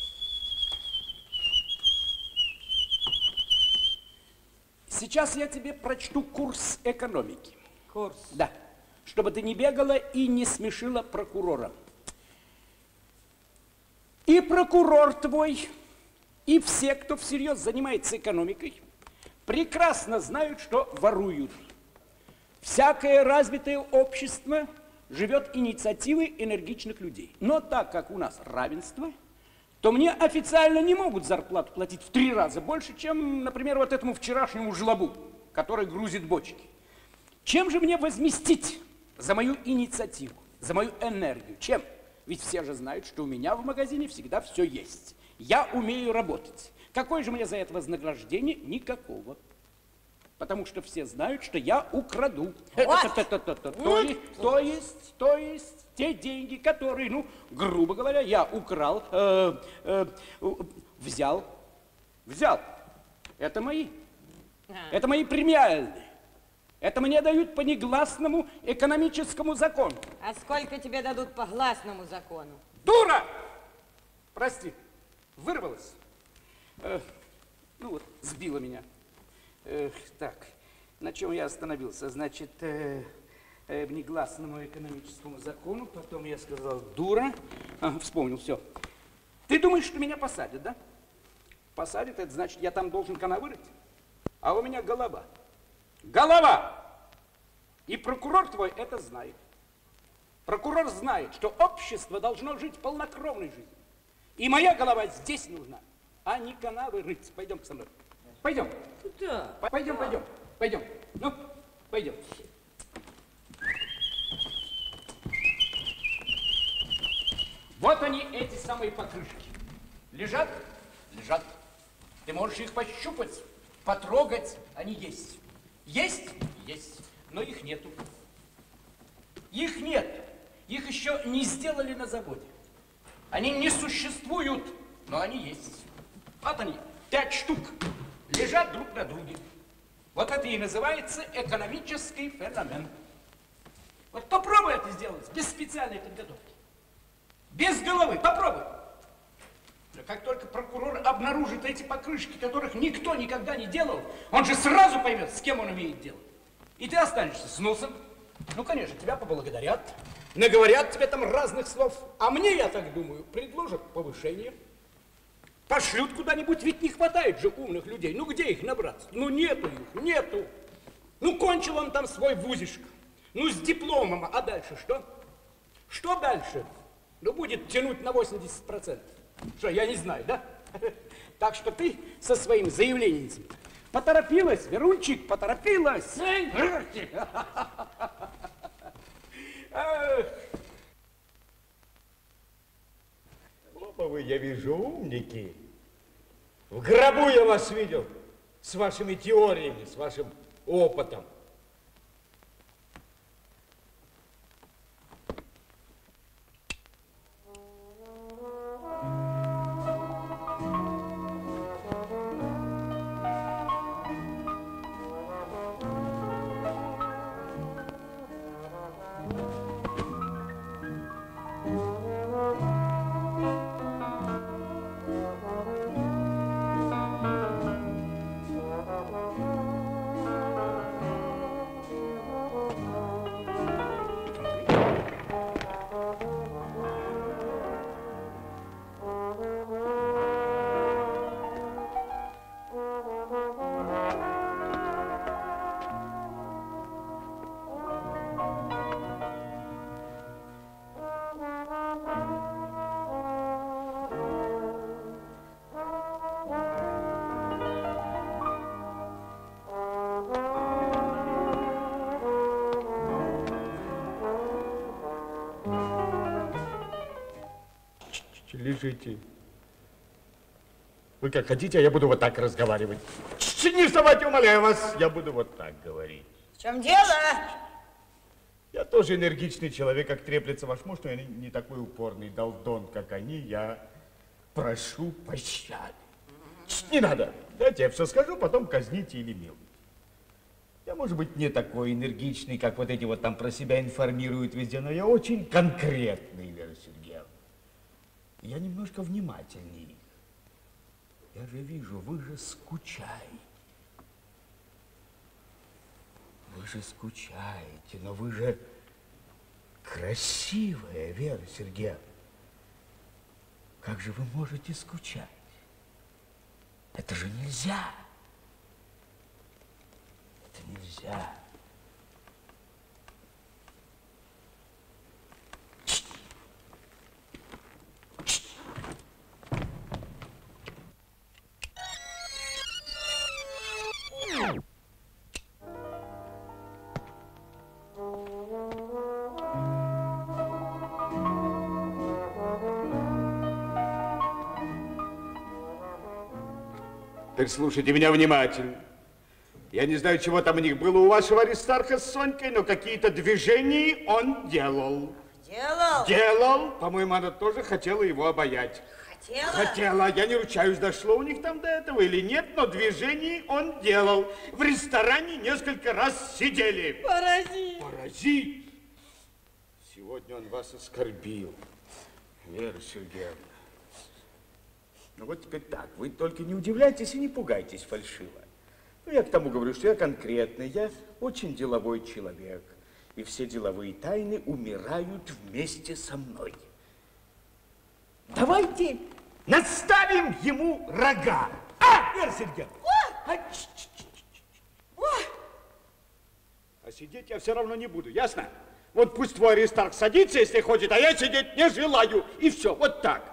Сейчас я тебе прочту курс экономики. Курс? Да. Чтобы ты не бегала и не смешила прокурора. И прокурор твой, и все, кто всерьез занимается экономикой, прекрасно знают, что воруют. Всякое развитое общество живет инициативой энергичных людей. Но так как у нас равенство, то мне официально не могут зарплату платить в три раза больше, чем, например, вот этому вчерашнему жлобу, который грузит бочки. Чем же мне возместить за мою инициативу, за мою энергию? Чем? Ведь все же знают, что у меня в магазине всегда все есть. Я умею работать. Какое же мне за это вознаграждение? Никакого. Потому что все знают, что я украду. То есть, то есть, то есть, те деньги, которые, ну, грубо говоря, я украл, э, э, взял, взял. Это мои. Это мои премиальные. Это мне дают по негласному экономическому закону. А сколько тебе дадут по гласному закону? Дура! Прости, вырвалась. Э, ну вот, сбила меня. Э, так, на чем я остановился? Значит, э, э, в негласному экономическому закону, потом я сказал дура. А, вспомнил, все. Ты думаешь, что меня посадят, да? Посадят, это значит, я там должен канавырить? А у меня голова. Голова! И прокурор твой это знает. Прокурор знает, что общество должно жить полнокровной жизнью. И моя голова здесь нужна, а не канавы рыть. Пойдем со мной. Пойдем. Куда? Пойдем, пойдем, пойдем. Ну, пойдем. Вот они, эти самые покрышки. Лежат? Лежат. Ты можешь их пощупать, потрогать, они есть. Есть? Есть. Но их нету. Их нет. Их еще не сделали на заводе. Они не существуют, но они есть. Вот они, пять штук, лежат друг на друге. Вот это и называется экономический феномен. Вот попробуй это сделать без специальной подготовки. Без головы, попробуй. Но как только прокурор обнаружит эти покрышки, которых никто никогда не делал, он же сразу поймет, с кем он имеет дело. И ты останешься с носом. Ну, конечно, тебя поблагодарят, наговорят тебе там разных слов. А мне, я так думаю, предложат повышение. Пошлют куда-нибудь, ведь не хватает же умных людей. Ну, где их набраться? Ну, нету их, нету. Ну, кончил он там свой вузишко. Ну, с дипломом, а дальше что? Что дальше? Ну, будет тянуть на восемьдесят процентов. Что, я не знаю, да? Так что ты со своим заявлением поторопилась, Верунчик, поторопилась. Оба вы, я вижу, умники. В гробу я вас видел с вашими теориями, с вашим опытом. Лежите. Вы как хотите, а я буду вот так разговаривать. Не вставайте, умоляю вас. Я буду вот так говорить. В чем дело? Я тоже энергичный человек, как треплется ваш муж, но я не, не такой упорный долдон, как они. Я прошу пощады. Не надо. Дайте я все скажу, потом казните или милуйте. Я, может быть, не такой энергичный, как вот эти вот там про себя информируют везде, но я очень конкретный, Вера Сергеевна. Я немножко внимательнее их. Я же вижу, вы же скучаете. Вы же скучаете, но вы же красивая, Вера Сергеевна. Как же вы можете скучать? Это же нельзя. Это нельзя. Теперь слушайте меня внимательно. Я не знаю, чего там у них было у вашего Аристарха с Сонькой, но какие-то движения он делал. Делал? Делал. По-моему, она тоже хотела его обаять. Хотела? Хотела. Я не ручаюсь, дошло у них там до этого или нет, но движений он делал. В ресторане несколько раз сидели. Паразит. Паразит. Сегодня он вас оскорбил, Вера Сергеевна. Ну вот теперь так, вы только не удивляйтесь и не пугайтесь фальшиво. Ну, я к тому говорю, что я конкретный, я очень деловой человек. И все деловые тайны умирают вместе со мной. Давайте наставим ему рога. А, Вера Сергеевна! А, ч -ч -ч -ч -ч. А сидеть я все равно не буду, ясно? Вот пусть твой Аристарх садится, если хочет, а я сидеть не желаю. И все, вот так.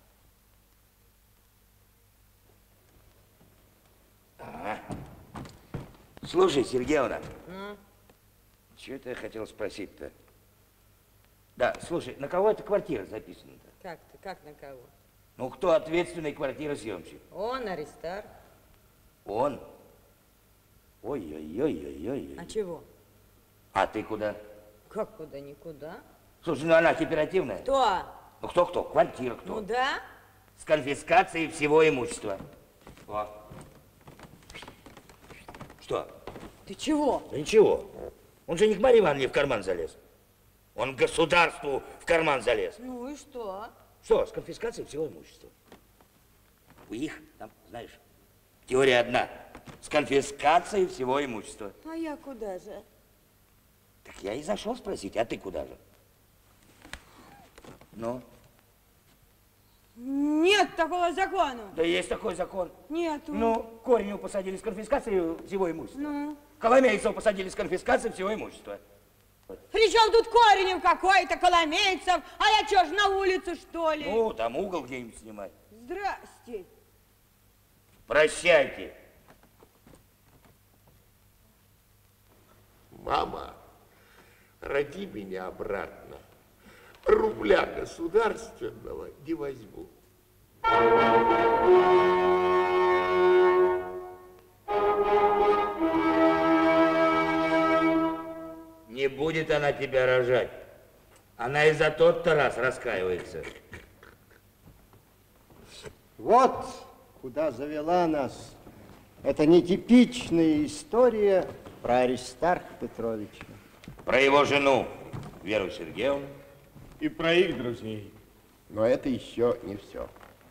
Ага. Слушай, Сергеевна, что это я хотел спросить-то? Да, слушай, на кого эта квартира записана-то? Как ты, как на кого? Ну, кто ответственный квартиросъемщик? Он, Аристарх. Он? Ой-ой-ой-ой-ой. А чего? А ты куда? Как куда, никуда. Слушай, ну она кооперативная. Кто? Ну кто-кто? Квартира кто? Ну да. С конфискацией всего имущества. О. Что? Ты чего? Да ничего. Он же не к Марье Ивановне в карман залез. Он государству в карман залез. Ну и что? Что, с конфискацией всего имущества? У них, там, знаешь, теория одна. С конфискацией всего имущества. А я куда же? Так я и зашел спросить, а ты куда же? Ну? Нет такого закона. Да есть такой закон. Нету. Ну, Кореневу посадили с конфискацией всего имущества. Ну? Коломейцев посадили с конфискацией всего имущества. При чем тут Коренев какой-то, Коломейцев? А я что ж, на улице, что ли? Ну, там угол где-нибудь снимать. Здрасте. Прощайте. Мама, роди меня обратно. Рубля государственного не возьму. Не будет она тебя рожать. Она и за тот-то раз раскаивается. Вот куда завела нас эта нетипичная история про Аристарха Петровича. Про его жену Веру Сергеевну. И про их друзей. Но это еще не все.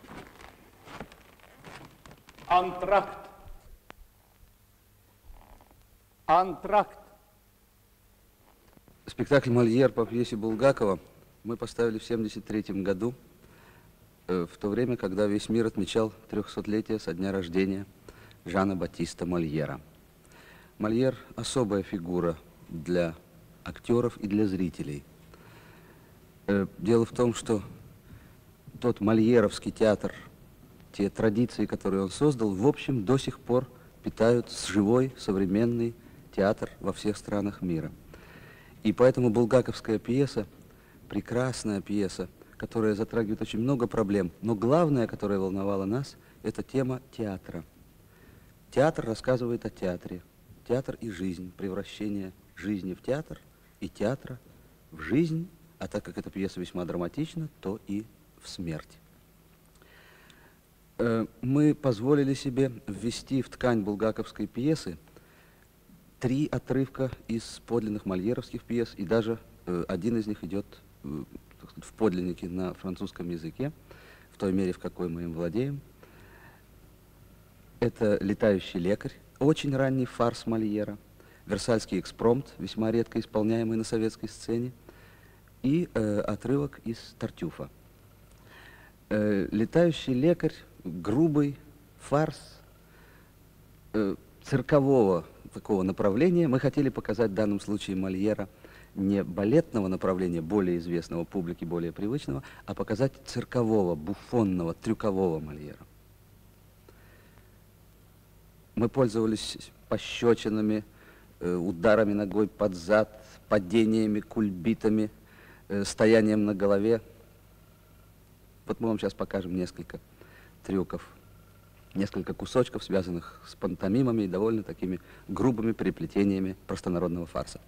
Антракт. Антракт. Спектакль «Мольер» по пьесе Булгакова мы поставили в семьдесят третьем году, в то время, когда весь мир отмечал трехсотлетие со дня рождения Жана Батиста Мольера. Мольер – особая фигура для актеров и для зрителей. Дело в том, что тот мольеровский театр, те традиции, которые он создал, в общем, до сих пор питают живой, современный театр во всех странах мира. И поэтому булгаковская пьеса, прекрасная пьеса, которая затрагивает очень много проблем, но главное, которое волновало нас, это тема театра. Театр рассказывает о театре. Театр и жизнь, превращение жизни в театр и театра в жизнь, а так как эта пьеса весьма драматична, то и в смерть. Мы позволили себе ввести в ткань булгаковской пьесы три отрывка из подлинных мольеровских пьес, и даже один из них идет так сказать, в подлиннике на французском языке, в той мере, в какой мы им владеем. Это «Летающий лекарь», очень ранний фарс Мольера, «Версальский экспромт», весьма редко исполняемый на советской сцене, и э, отрывок из «Тартюфа». Э, «Летающий лекарь» — грубый фарс э, циркового такого направления. Мы хотели показать в данном случае Мольера не балетного направления, более известного публике, более привычного, а показать циркового, буфонного, трюкового Мольера. Мы пользовались пощечинами, э, ударами ногой под зад, падениями, кульбитами, э, стоянием на голове. Вот мы вам сейчас покажем несколько трюков, несколько кусочков, связанных с пантомимами и довольно такими грубыми переплетениями простонародного фарса.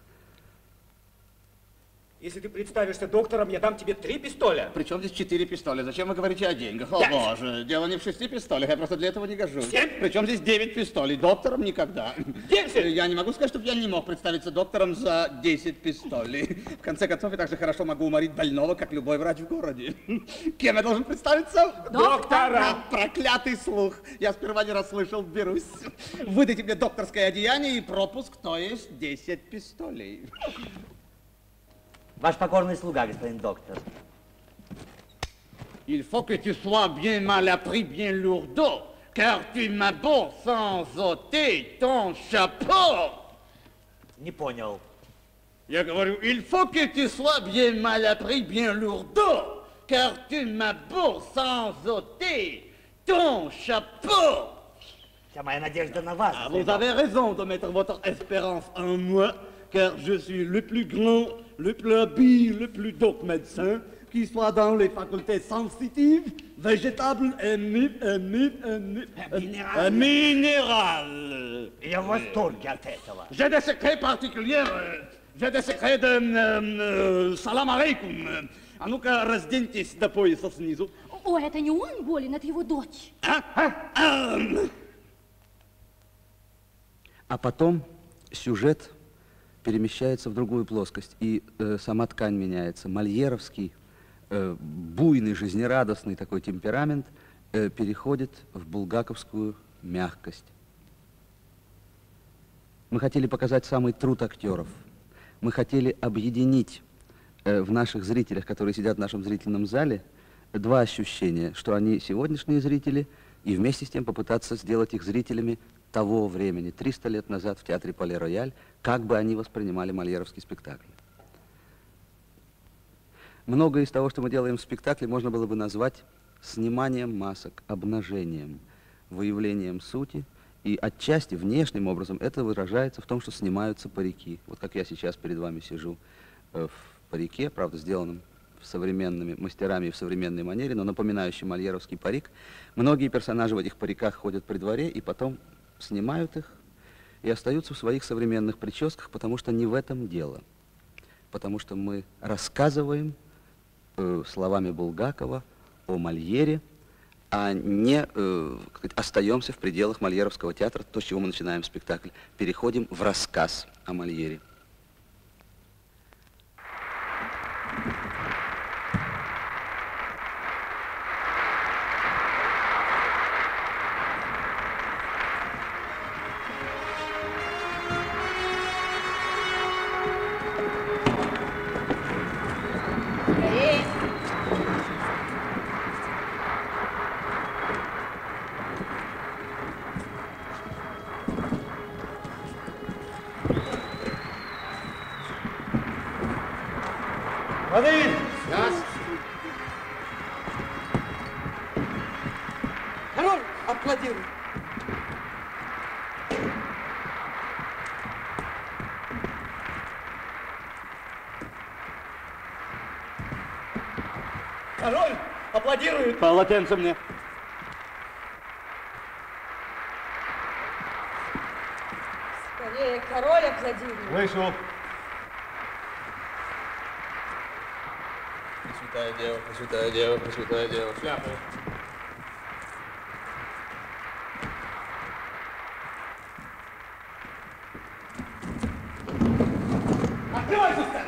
Если ты представишься доктором, я дам тебе три пистоля. Причем здесь четыре пистоля? Зачем вы говорите о деньгах? О, Пять. боже, дело не в шести пистолях, я просто для этого не гожусь. Семь. Причем здесь девять пистолей, доктором никогда. Десять. Я не могу сказать, чтобы я не мог представиться доктором за десять пистолей. В конце концов, я так же хорошо могу уморить больного, как любой врач в городе. Кем я должен представиться? Доктором. Проклятый слух. Я сперва не расслышал, берусь. Выдайте мне докторское одеяние и пропуск, то есть десять пистолей. Ваш покорный слуга, господин доктор. Il faut que tu sois bien mal appris, bien lourdeau, car tu m'abordes sans ôter ton chapeau. Не понял. Я говорю, il faut que tu sois bien mal appris, bien lourdeau, car tu m'abours sans ôter ton chapeau. Вся моя надежда на вас. Ah, vous avez raison de mettre votre espérance en moi, car je suis le plus grand, le plus habile, le plus doc médecin, qui soit dans les facultés sensitives, végétables, et mi- et mi- et mi- Минерал. et minéral. Я в восторге от этого. J'ai des secrets particuliers. euh, J'ai des secrets de euh, euh, salam алейкум. А ну-ка, разденьтесь до пояса снизу. Ой, это не он болен, это его дочь. А потом сюжет перемещается в другую плоскость, и э, сама ткань меняется. Мольеровский, э, буйный, жизнерадостный такой темперамент э, переходит в булгаковскую мягкость. Мы хотели показать самый труд актеров. Мы хотели объединить э, в наших зрителях, которые сидят в нашем зрительном зале, два ощущения, что они сегодняшние зрители, и вместе с тем попытаться сделать их зрителями того времени, триста лет назад в театре Пале-Рояль, как бы они воспринимали мольеровский спектакль. Многое из того, что мы делаем в спектакле, можно было бы назвать сниманием масок, обнажением, выявлением сути, и отчасти внешним образом это выражается в том, что снимаются парики. Вот как я сейчас перед вами сижу э, в парике, правда, сделанном современными мастерами и в современной манере, но напоминающий мольеровский парик. Многие персонажи в этих париках ходят при дворе и потом снимают их и остаются в своих современных прическах, потому что не в этом дело. Потому что мы рассказываем э, словами Булгакова о Мольере, а не э, как сказать, остаемся в пределах мольеровского театра, то, с чего мы начинаем спектакль. Переходим в рассказ о Мольере. Воды! Сейчас. Король, аплодируй. Король, аплодирует. Полотенце мне. Скорее, король аплодирует. Вышел. Пресвятая Дева, Пресвятая Дева, Пресвятая Дева. Шляпу. Открывай пустя!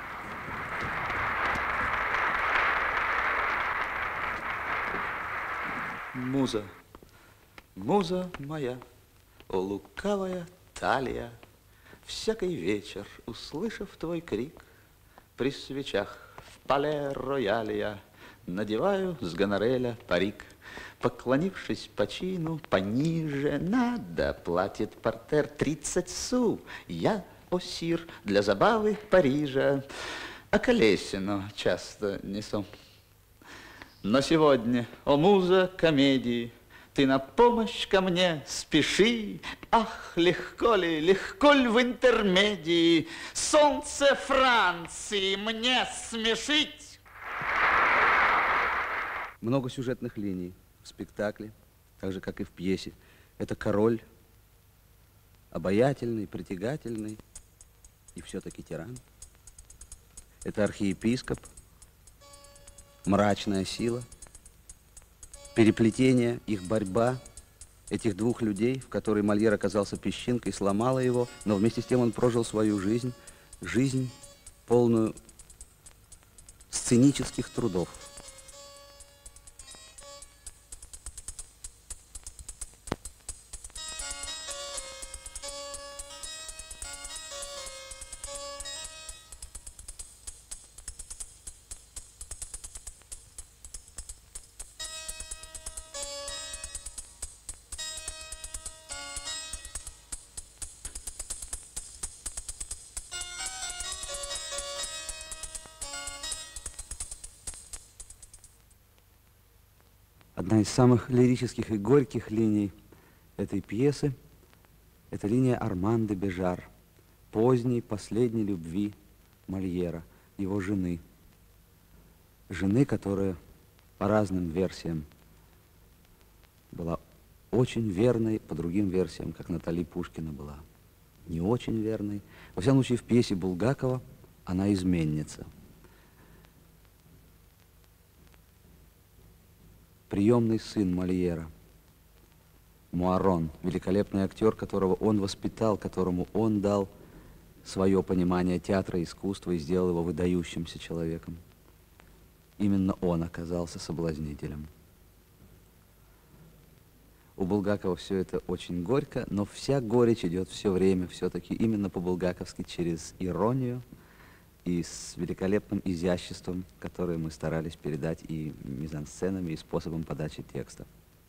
Муза, муза моя, о лукавая талия, всякий вечер, услышав твой крик, при свечах в Пале-Рояле я надеваю с гонореля парик. Поклонившись по чину пониже, надо, платит портер тридцать су. Я, о сир, для забавы Парижа, а колесину часто несу. Но сегодня, о муза комедии, ты на помощь ко мне спеши. Ах, легко ли, легко ли в интермедии солнце Франции мне смешить? Много сюжетных линий в спектакле, так же, как и в пьесе. Это король, обаятельный, притягательный и все-таки тиран. Это архиепископ, мрачная сила, переплетение, их борьба, этих двух людей, в которой Мольер оказался песчинкой, сломала его, но вместе с тем он прожил свою жизнь, жизнь, полную сценических трудов. Одна из самых лирических и горьких линий этой пьесы – это линия Арман де Бежар, поздней, последней любви Мольера, его жены. Жены, которая по разным версиям была очень верной, по другим версиям, как Натали Пушкина, была не очень верной. Во всяком случае, в пьесе Булгакова она изменница. Приемный сын Мольера, Муарон, великолепный актер, которого он воспитал, которому он дал свое понимание театра и искусства и сделал его выдающимся человеком. Именно он оказался соблазнителем. У Булгакова все это очень горько, но вся горечь идет все время все-таки именно по-булгаковски через иронию и с великолепным изяществом, которое мы старались передать и мизансценами, и способом подачи текста.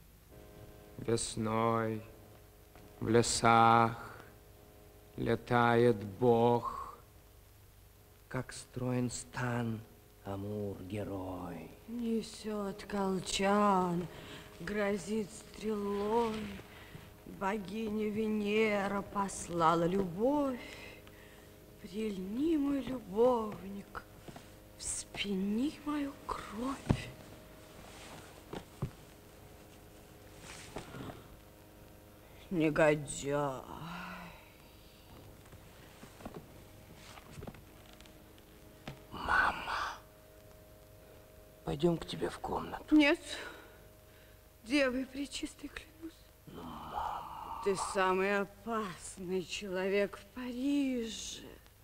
Весной в лесах летает Бог, как строен стан, Амур-герой. Несет колчан, грозит стрелой. Богиня Венера послала любовь. Прильни, мой любовник, вспени мою кровь. Негодяй. Мама, пойдем к тебе в комнату. Нет, девой пречистой клянусь. Ну, мама. Ты самый опасный человек в Париже.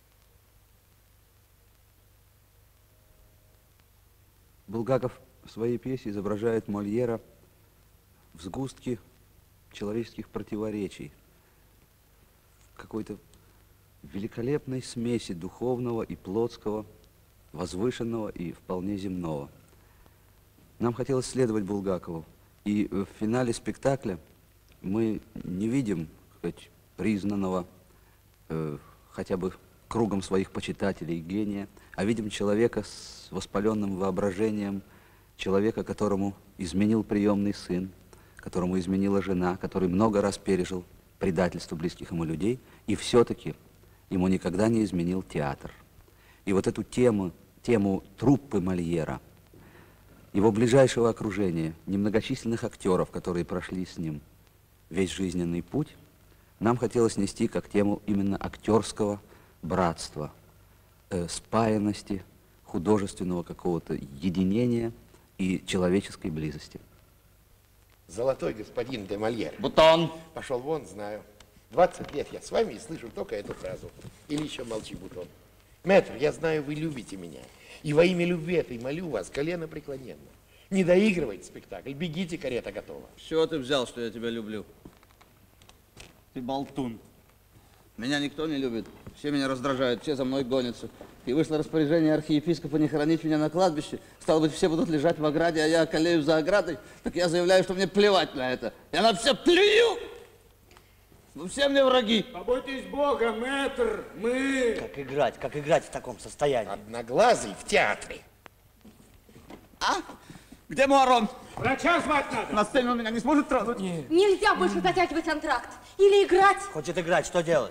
Булгаков в своей пьесе изображает Мольера в сгустке человеческих противоречий, в какой-то великолепной смеси духовного и плотского, возвышенного и вполне земного. Нам хотелось следовать Булгакову, и в финале спектакля мы не видим, так сказать, признанного э, хотя бы кругом своих почитателей гения, а видим человека с воспаленным воображением, человека, которому изменил приемный сын, которому изменила жена, который много раз пережил предательство близких ему людей, и все-таки ему никогда не изменил театр. И вот эту тему, тему труппы Мольера, его ближайшего окружения, немногочисленных актеров, которые прошли с ним весь жизненный путь, нам хотелось нести как тему именно актерского братства, э, спаянности, художественного какого-то единения и человеческой близости. Золотой господин де Мольер. Бутон. Пошел вон, знаю. двадцать лет я с вами и слышу только эту фразу. Или еще молчи, Бутон. Мэтр, я знаю, вы любите меня. И во имя любви этой молю вас колено преклоненно. Не доигрывайте спектакль, бегите, карета готова. С чего ты взял, что я тебя люблю? Ты болтун. Меня никто не любит. Все меня раздражают, все за мной гонятся. И вышло распоряжение архиепископа не хоронить меня на кладбище. Стало быть, все будут лежать в ограде, а я околею за оградой. Так я заявляю, что мне плевать на это. Я на все плюю! Вы все мне враги. Побойтесь Бога, мэтр, мы... Как играть, как играть в таком состоянии? Одноглазый в театре. А? Где Муарон? Врача звать надо. На сцене он меня не сможет тронуть? Нет. Нельзя больше затягивать антракт. Или играть. Хочет играть, что делать?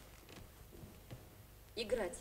Играть.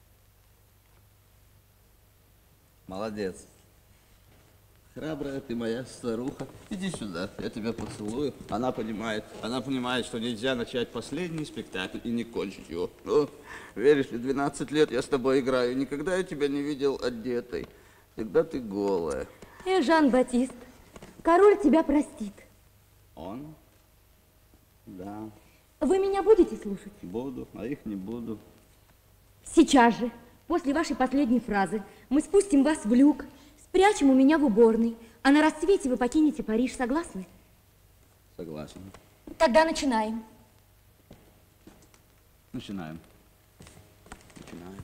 Молодец. Храбрая ты моя старуха. Иди сюда, я тебя поцелую. Она понимает, она понимает, что нельзя начать последний спектакль и не кончить его. Ну, веришь ли, двенадцать лет я с тобой играю. Никогда я тебя не видел одетой. Всегда ты голая. Э, Жан-Батист, король тебя простит. Он? Да. Вы меня будете слушать? Буду, а их не буду. Сейчас же, после вашей последней фразы, мы спустим вас в люк, спрячем у меня в уборной, а на рассвете вы покинете Париж. Согласны? Согласен. Тогда начинаем. Начинаем. Начинаем.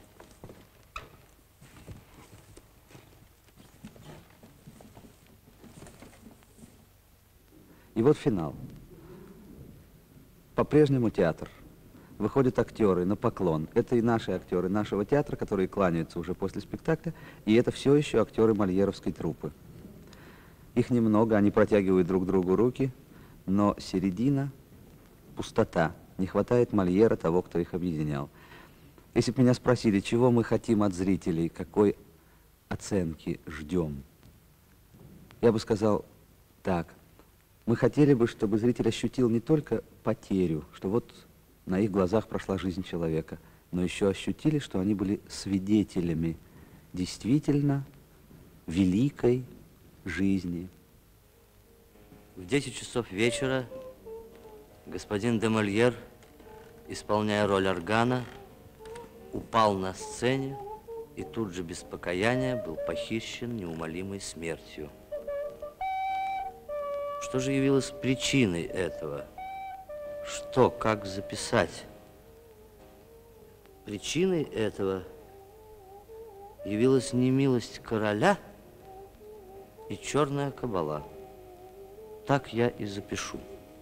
И вот финал. По-прежнему театр. Выходят актеры на поклон. Это и наши актеры нашего театра, которые кланяются уже после спектакля, и это все еще актеры мольеровской труппы. Их немного, они протягивают друг другу руки, но середина — пустота. Не хватает Мольера, того, кто их объединял. Если бы меня спросили, чего мы хотим от зрителей, какой оценки ждем, я бы сказал так. Мы хотели бы, чтобы зритель ощутил не только потерю, что вот на их глазах прошла жизнь человека, но еще ощутили, что они были свидетелями действительно великой жизни. В десять часов вечера господин де Мольер, исполняя роль органа, упал на сцене и тут же без покаяния был похищен неумолимой смертью. Что же явилось причиной этого? Что, как записать? Причиной этого явилась немилость короля и черная кабала. Так я и запишу.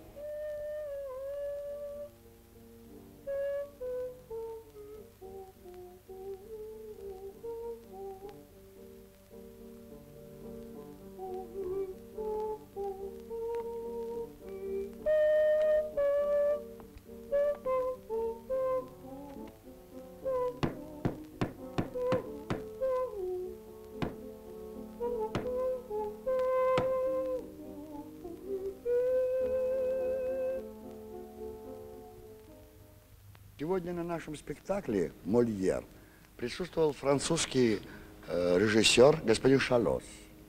Сегодня на нашем спектакле «Мольер» присутствовал французский э, режиссер господин Шалос.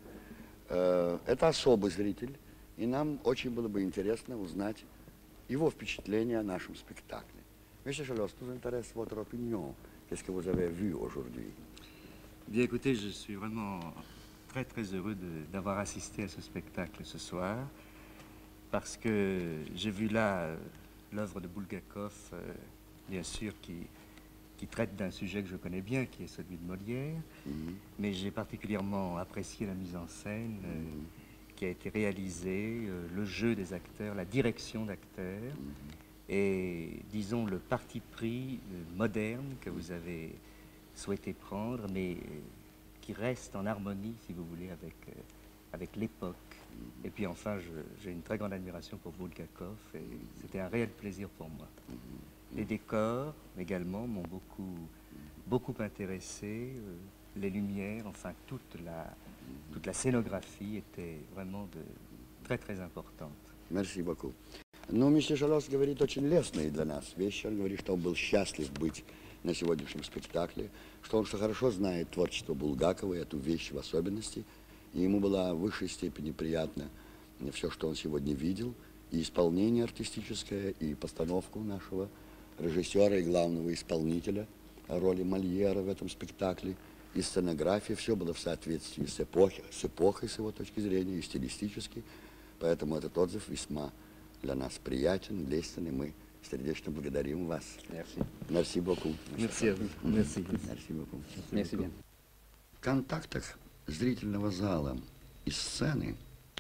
Э, это особый зритель, и нам очень было бы интересно узнать его впечатление о нашем спектакле. Monsieur Шалос, nous intéresse votre opinion. Qu'est-ce que vous avez vu aujourd'hui? Bien écoutez, je suis vraiment très très heureux d'avoir assisté à ce spectacle ce soir, parce que j'ai vu là euh, l'œuvre de Bulgakov, euh, bien sûr, qui, qui traite d'un sujet que je connais bien, qui est celui de Molière, mmh. mais j'ai particulièrement apprécié la mise en scène euh, mmh. qui a été réalisée, euh, le jeu des acteurs, la direction d'acteurs, mmh. et, disons, le parti pris euh, moderne que vous avez souhaité prendre, mais euh, qui reste en harmonie, si vous voulez, avec, euh, avec l'époque. Mmh. Et puis enfin, j'ai une très grande admiration pour Bulgakov, et c'était un réel plaisir pour moi. Mmh. Les décors également m'ont beaucoup, beaucoup intéressé, euh, les lumières, enfin toute la, toute la scénographie était vraiment de, très très importante. Merci beaucoup. Ну, месье Шалос говорит очень лестные для нас вещи. Он говорит, что он был счастлив быть на сегодняшнем спектакле, что он что хорошо знает творчество Булгакова, и эту вещь в особенности. И ему было в высшей степени приятно все, что он сегодня видел, и исполнение артистическое, и постановку нашего режиссера и главного исполнителя роли Мольера в этом спектакле, и сценография, все было в соответствии с эпохой, с эпохой, с его точки зрения, и стилистически. Поэтому этот отзыв весьма для нас приятен, лестен, и мы сердечно благодарим вас. Merci. Merci beaucoup. Merci. Merci. Merci beaucoup. Merci bien. В контактах зрительного зала и сцены,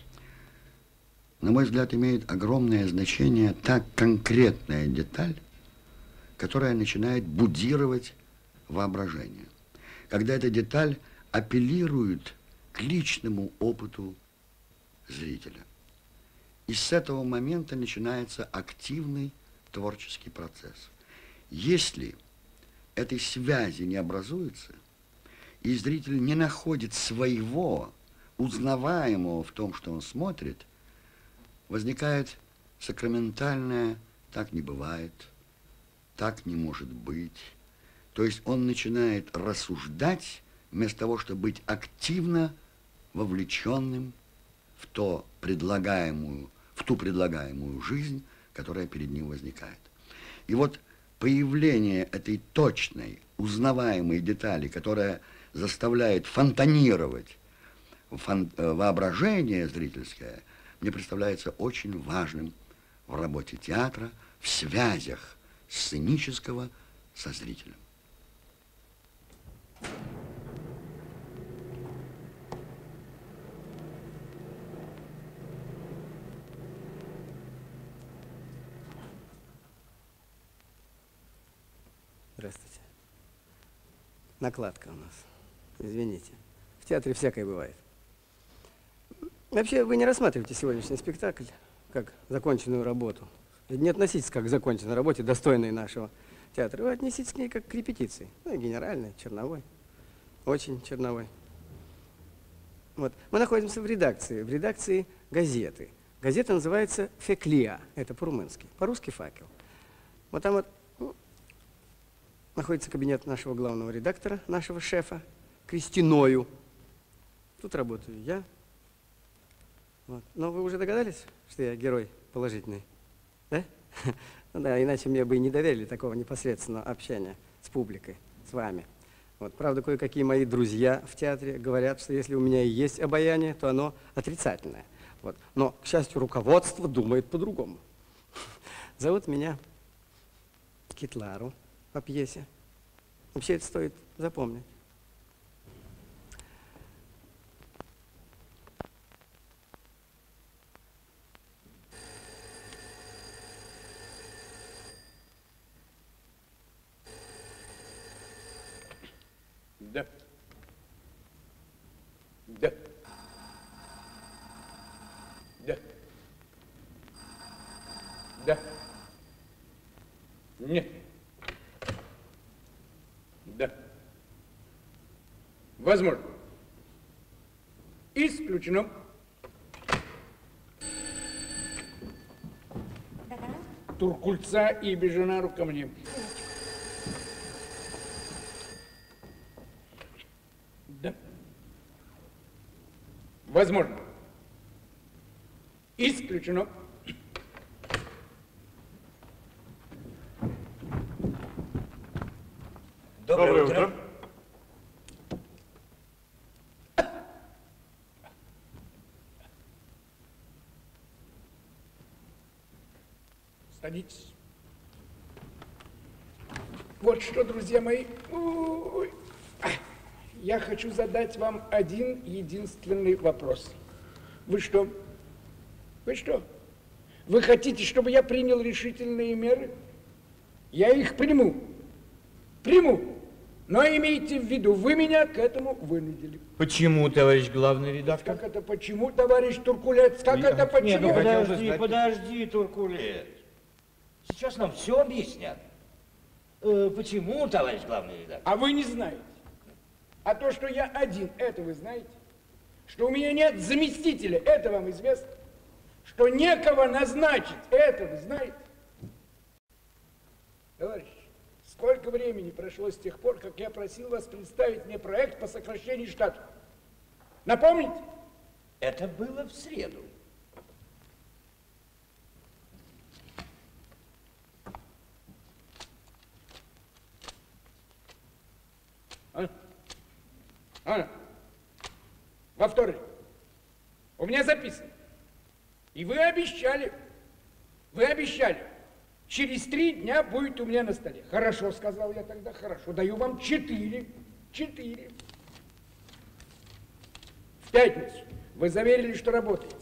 на мой взгляд, имеет огромное значение та конкретная деталь, которая начинает будировать воображение. Когда эта деталь апеллирует к личному опыту зрителя. И с этого момента начинается активный творческий процесс. Если этой связи не образуется, и зритель не находит своего, узнаваемого в том, что он смотрит, возникает сакраментальное «так не бывает», «так не может быть». То есть он начинает рассуждать, вместо того, чтобы быть активно вовлеченным в, то предлагаемую, в ту предлагаемую жизнь, которая перед ним возникает. И вот появление этой точной, узнаваемой детали, которая заставляет фонтанировать фон, воображение зрительское, мне представляется очень важным в работе театра, в связях сценического со зрителем. Здравствуйте. Накладка у нас. Извините. В театре всякое бывает. Вообще, вы не рассматриваете сегодняшний спектакль как законченную работу. Не относитесь как к законченной работе, достойной нашего театра. Вы отнеситесь к ней как к репетиции. Ну, генеральной, черновой. Очень черновой. Вот. Мы находимся в редакции, в редакции газеты. Газета называется «Феклия», это по-румынски, по-русски «Факел». Вот там вот ну, находится кабинет нашего главного редактора, нашего шефа, Кристиною. Тут работаю я. Вот. Но вы уже догадались, что я герой положительный? Да? Ну да, иначе мне бы и не доверили такого непосредственного общения с публикой, с вами. Вот. Правда, кое-какие мои друзья в театре говорят, что если у меня и есть обаяние, то оно отрицательное. Вот. Но, к счастью, руководство думает по-другому. Зовут меня Китлару по пьесе. Вообще это стоит запомнить. Да. Да. Да. Да. Нет. Да. Возможно. Исключено. Туркульца и Беженару ко мне. Да. Возможно. Исключено. Доброе утро. Садитесь. Вот что, друзья мои, ой, я хочу задать вам один единственный вопрос. Вы что? Вы что? Вы хотите, чтобы я принял решительные меры? Я их приму. Приму. Но имейте в виду, вы меня к этому вынудили. Почему, товарищ главный редактор? Как это почему, товарищ Туркулец? Как это почему? Нет, ну подожди, подожди, Туркулец. Сейчас нам все объяснят. Э, почему, товарищ главный редактор? А вы не знаете. А то, что я один, это вы знаете. Что у меня нет заместителя, это вам известно. Что некого назначить, это вы знаете. Товарищ, сколько времени прошло с тех пор, как я просил вас представить мне проект по сокращению штата? Напомните? Это было в среду. А? А? Во вторник. У меня записано. И вы обещали, вы обещали, через три дня будет у меня на столе. Хорошо, сказал я тогда, хорошо, даю вам четыре, четыре. В пятницу вы заверили, что работаете.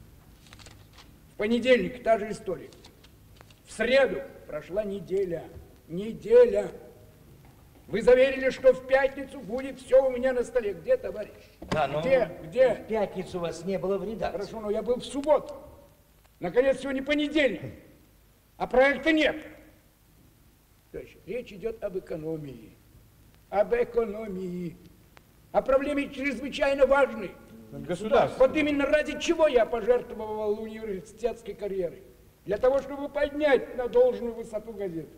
В понедельник та же история. В среду прошла неделя, неделя. Вы заверили, что в пятницу будет все у меня на столе. Где, товарищ? Да, но где, где? В пятницу вас не было в редакции. Хорошо, но я был в субботу. Наконец, сегодня понедельник. А проекта нет. Товарищ, речь идет об экономии. Об экономии. О проблеме чрезвычайно важной. Государство. Вот именно ради чего я пожертвовал университетской карьерой. Для того, чтобы поднять на должную высоту газету.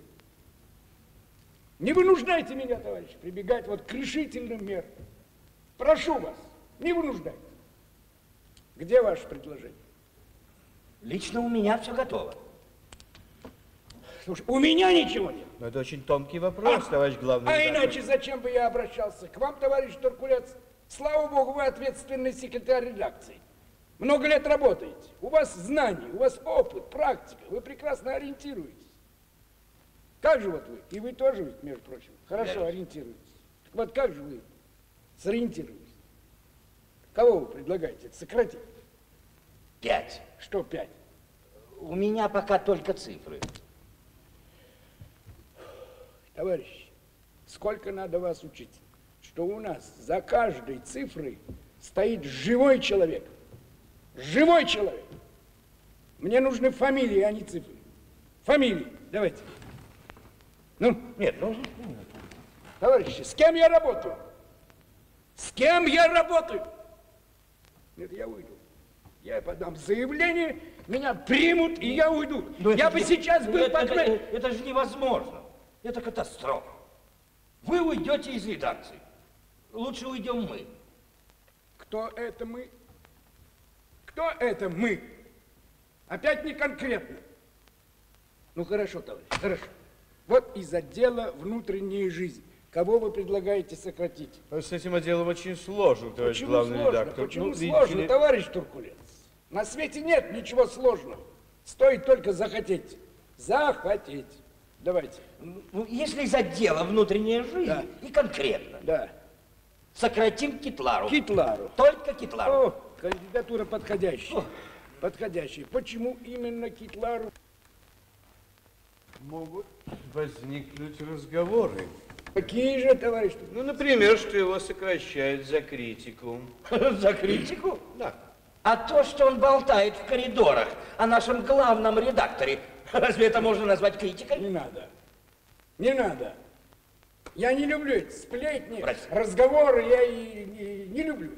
Не вынуждайте меня, товарищ, прибегать вот к решительным мерам. Прошу вас, не вынуждайте. Где ваше предложение? Лично у меня все готово. Слушай, у меня ничего нет. Но это очень тонкий вопрос, а, товарищ главный А редактор. иначе зачем бы я обращался к вам, товарищ Туркулец? Слава богу, вы ответственный секретарь редакции. Много лет работаете. У вас знания, у вас опыт, практика. Вы прекрасно ориентируетесь. Как же вот вы? И вы тоже ведь, между прочим, хорошо ориентируетесь. Так вот как же вы сориентировались? Кого вы предлагаете это сократить? Пять. Что пять? У меня пока только цифры. Товарищи, сколько надо вас учить, что у нас за каждой цифрой стоит живой человек. живой человек. Мне нужны фамилии, а не цифры. Фамилии, давайте. Ну, нет, ну... Товарищи, с кем я работаю? С кем я работаю? Нет, я уйду. Я подам заявление, меня примут, и я уйду. Но я это бы не- сейчас ну, был это, под... это, это, это же невозможно. Это катастрофа. Вы уйдете из редакции. Лучше уйдем мы. Кто это мы? Кто это мы? Опять не конкретно. Ну хорошо, товарищ, хорошо. Вот из отдела внутренней жизни. Кого вы предлагаете сократить? С этим отделом очень сложно, товарищ Почему главный сложно? редактор. Почему Ну, видите сложно, ли- товарищ Туркулец? На свете нет ничего сложного. Стоит только захотеть. Захотеть. Давайте. Ну, если из отдела внутренняя жизнь, Да. и конкретно. Да. Сократим Китлару. Китлару. Только Китлару. О, кандидатура подходящая. Подходящая. Почему именно Китлару? Могут возникнуть разговоры. Какие же, товарищ? Ну, например, что его сокращают за критику. За критику? Да. А то, что он болтает в коридорах о нашем главном редакторе, разве это можно назвать критикой? Не надо. Не надо. Я не люблю эти сплетни, Прости. разговоры, я и не, не люблю.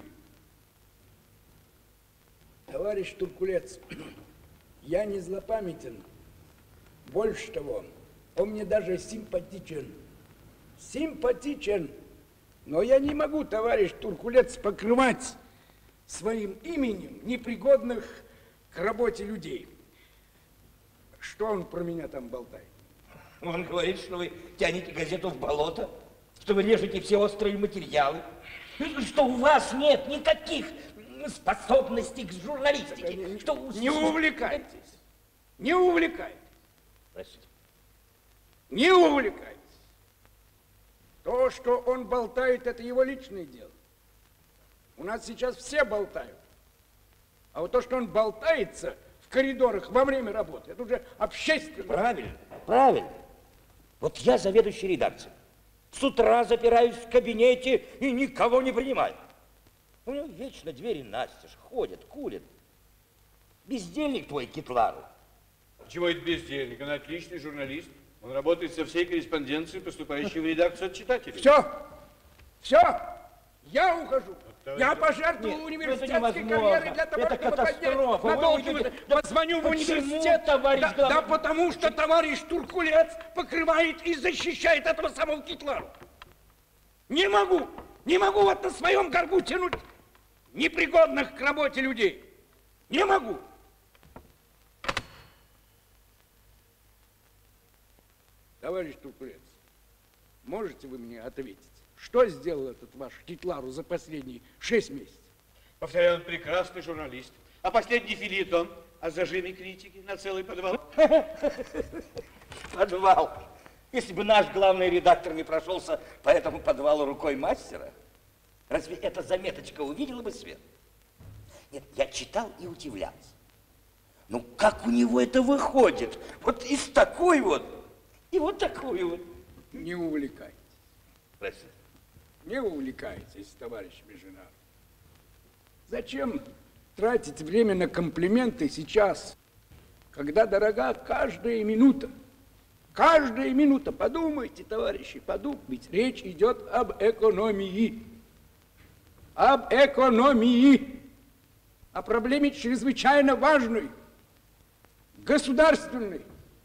Товарищ Туркулец, я не злопамятен. Больше того, он мне даже симпатичен. Симпатичен. Но я не могу, товарищ Туркулец, покрывать своим именем непригодных к работе людей. Что он про меня там болтает? Он говорит, что вы тянете газету в болото, что вы режете все острые материалы, что у вас нет никаких способностей к журналистике. Что... Не увлекайтесь. Не увлекайтесь. Простите. Не увлекайтесь. То, что он болтает, это его личное дело. У нас сейчас все болтают. А вот то, что он болтается в коридорах во время работы, это уже общественно. Правильно, правильно. Вот я заведующий редакцией. С утра запираюсь в кабинете и никого не принимаю. У него вечно двери настежь, ходят, курят. Бездельник твой, Китлару. Чего это бездельник? Он отличный журналист. Он работает со всей корреспонденцией, поступающей в редакцию от читателей. Все, все, я ухожу. товарищ- Я пожертвовал Нет, университетской это невозможно. карьерой для того, Это чтобы катастрофа. поднять на Вы должность. уйдете. Позвоню в Почему, университет. товарищ да, главный? да потому что товарищ Туркулец покрывает и защищает этого самого Китлару. Не могу, не могу вот на своем горбу тянуть непригодных к работе людей. Не могу. Товарищ Туркулец, можете вы мне ответить, что сделал этот ваш Китлару за последние шесть месяцев? Повторяю, он прекрасный журналист. А последний филитон о зажиме критики на целый подвал. Подвал. Если бы наш главный редактор не прошелся по этому подвалу рукой мастера, разве эта заметочка увидела бы свет? Нет, я читал и удивлялся. Ну, как у него это выходит? Вот из такой вот, и вот такую вот. Не увлекайтесь. Простите. Не увлекайтесь, товарищ Межинар. Зачем тратить время на комплименты сейчас, когда дорога каждая минута? Каждая минута. Подумайте, товарищи, подумайте. Речь идет об экономии. Об экономии. О проблеме чрезвычайно важной, государственной.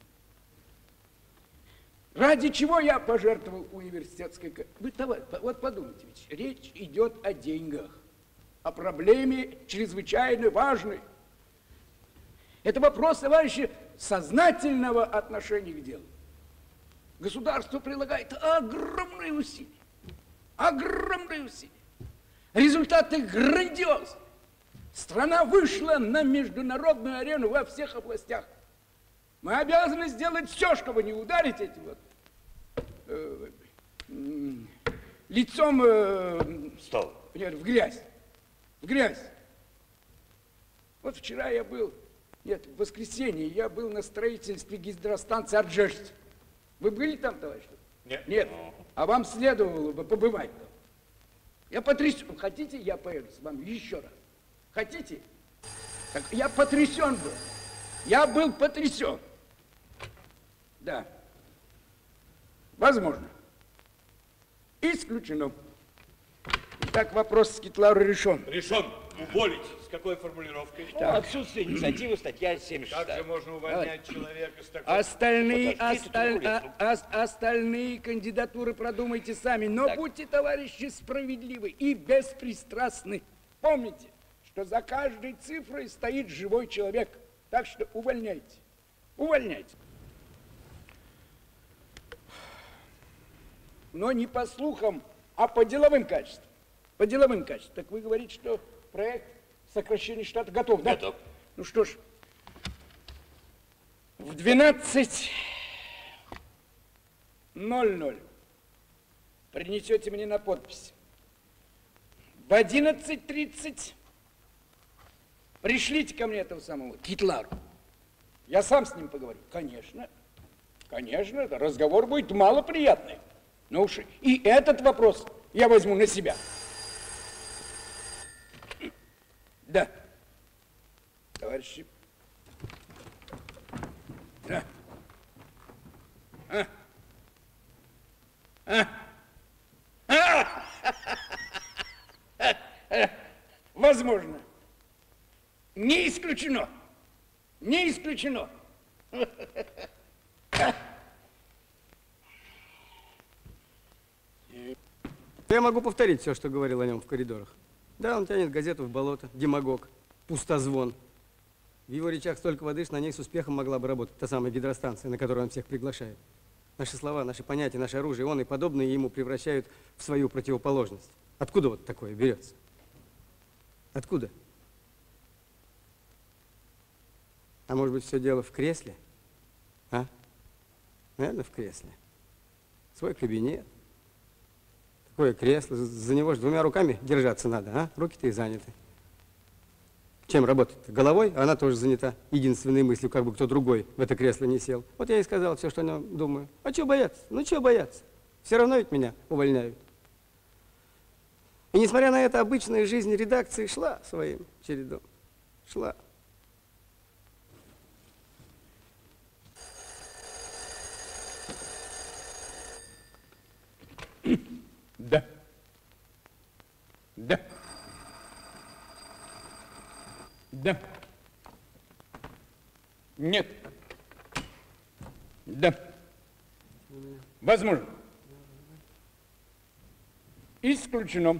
Ради чего я пожертвовал университетской... Вы, товарищ, вот подумайте, ведь речь идет о деньгах, о проблеме чрезвычайно важной. Это вопрос, товарищи, сознательного отношения к делу. Государство прилагает огромные усилия, огромные усилия. Результаты грандиозны. Страна вышла на международную арену во всех областях. Мы обязаны сделать все, чтобы не ударить эти вот э, э, лицом э, Стол. в грязь. В грязь. Вот вчера я был, нет, в воскресенье я был на строительстве гидростанции Арджешти. Вы были там, товарищ? Нет. Нет. А вам следовало бы побывать там. Я потрясен. Хотите, я поеду с вами еще раз? Хотите? Так я потрясен был. Я был потрясен. Да. Возможно. Исключено. Так вопрос с Китлару решен. Решен. Уволить. С какой формулировкой? Ну, отсутствие инициативы, статья семьдесят шесть. Как же можно увольнять Давай. человека с такой... Остальные, Подождите, осталь- Тулин. а- ос- остальные кандидатуры продумайте сами. Но Так. будьте, товарищи, справедливы и беспристрастны. Помните, что за каждой цифрой стоит живой человек. Так что увольняйте. Увольняйте. Но не по слухам, а по деловым качествам. По деловым качествам. Так вы говорите, что проект сокращения штата готов, да? Готов. Ну что ж, в двенадцать ноль ноль принесете мне на подпись. В одиннадцать тридцать пришлите ко мне этого самого Китлару. Я сам с ним поговорю. Конечно, конечно, это разговор будет малоприятный. Но уж и этот вопрос я возьму на себя. Да. Товарищи. Да. А? А? А? Возможно. Не исключено. Не исключено. Я могу повторить все, что говорил о нем в коридорах. Да, он тянет газету в болото, демагог, пустозвон. В его речах столько воды, что на ней с успехом могла бы работать та самая гидростанция, на которую он всех приглашает. Наши слова, наши понятия, наше оружие, он и подобные ему превращают в свою противоположность. Откуда вот такое берется? Откуда? А может быть, все дело в кресле? А? Наверное, в кресле. Свой кабинет. Такое кресло, за него же двумя руками держаться надо, а? Руки-то и заняты. Чем работать-то? Головой? А она тоже занята единственной мыслью, как бы кто другой в это кресло не сел. Вот я и сказал все, что о нем думаю. А чего бояться? Ну, чего бояться? Все равно ведь меня увольняют. И несмотря на это, обычная жизнь редакции шла своим чередом. Шла. Да. Да. Да. Нет. Да. Возможно. Исключено.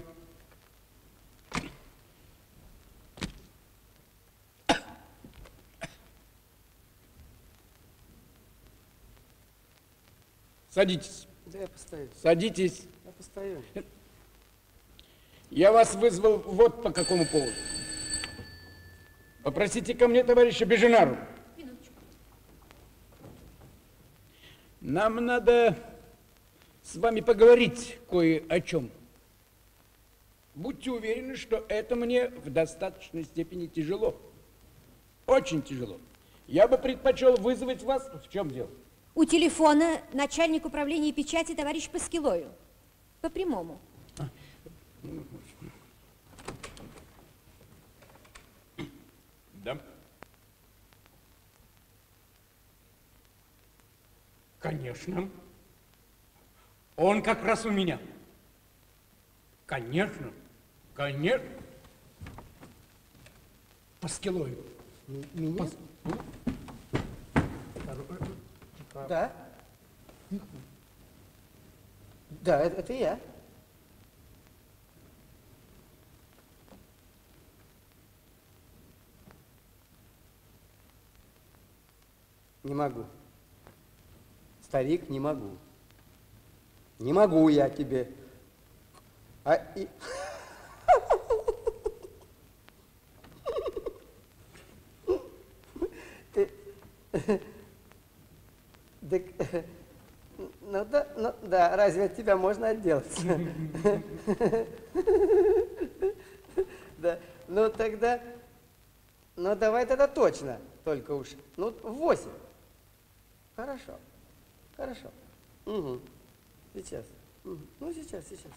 Садитесь. Да я постою. Садитесь. Я постою. Я вас вызвал вот по какому поводу. Попросите ко мне товарища Беженару. Нам надо с вами поговорить кое о чем. Будьте уверены, что это мне в достаточной степени тяжело. Очень тяжело. Я бы предпочел вызвать вас... В чем дело? У телефона начальник управления печати товарищ Паскилою. По прямому. Да. Конечно. Он как раз у меня. Конечно. Конечно. Паскилою. Меня? Пас... Да. Да, это, это я. Не могу. Старик, не могу. Не могу я тебе. А и... Ты... Так, ну да, ну да, разве от тебя можно отделаться? Да, ну тогда, ну давай тогда точно, только уж, ну в восемь. Хорошо, хорошо. Угу. Сейчас. Угу. Ну сейчас, сейчас.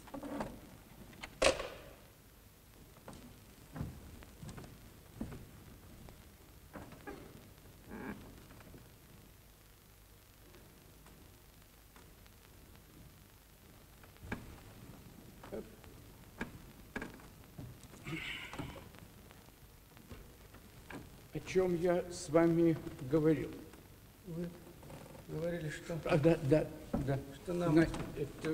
чем я с вами говорил? Вы говорили, что... А, да, да, да. Что нам... На, это...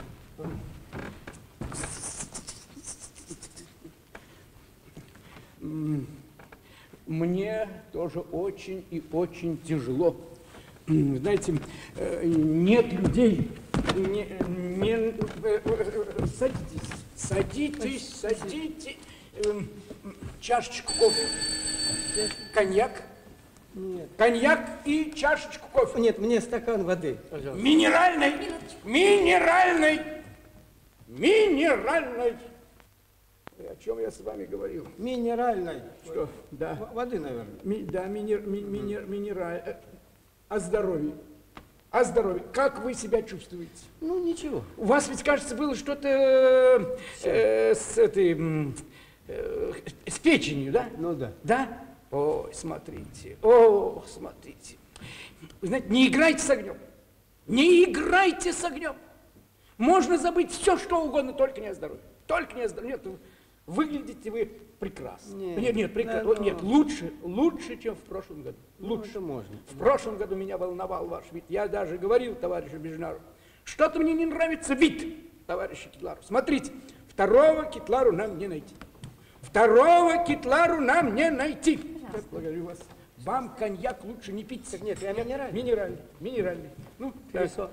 Мне тоже очень и очень тяжело. Знаете, нет людей. Не, не, садитесь, садитесь, садитесь. Чашечку кофе. Коньяк. Нет. Коньяк и чашечку кофе. Нет, мне стакан воды, пожалуйста. Минеральной. Минеральной. Минеральной. О чем я с вами говорил? Минеральной. Что? Да. Воды, наверное. Ми, да, минер, ми, минер, минераль. О здоровье. О здоровье. Как вы себя чувствуете? Ну, ничего. У вас ведь, кажется, было что-то э, с этой, э, с печенью, да? Ну, да. Да? Ой, смотрите, о, смотрите. Вы знаете, не играйте с огнем. Не играйте с огнем. Можно забыть все, что угодно, только не о здоровье. Только не о здоровье. Нет, выглядите вы прекрасно. Нет, нет, нет, прекрасно. да, Нет, лучше, лучше, чем в прошлом году. Лучше. Ну, это можно. В прошлом году меня волновал ваш вид. Я даже говорил товарищу Бежнару, что-то мне не нравится вид товарища Китлару. Смотрите, второго Китлару нам не найти. Второго Китлару нам не найти. Я благодарю вас. Вам коньяк лучше не пить. Нет, я минеральный. Минеральный, минеральный. Ну, хорошо.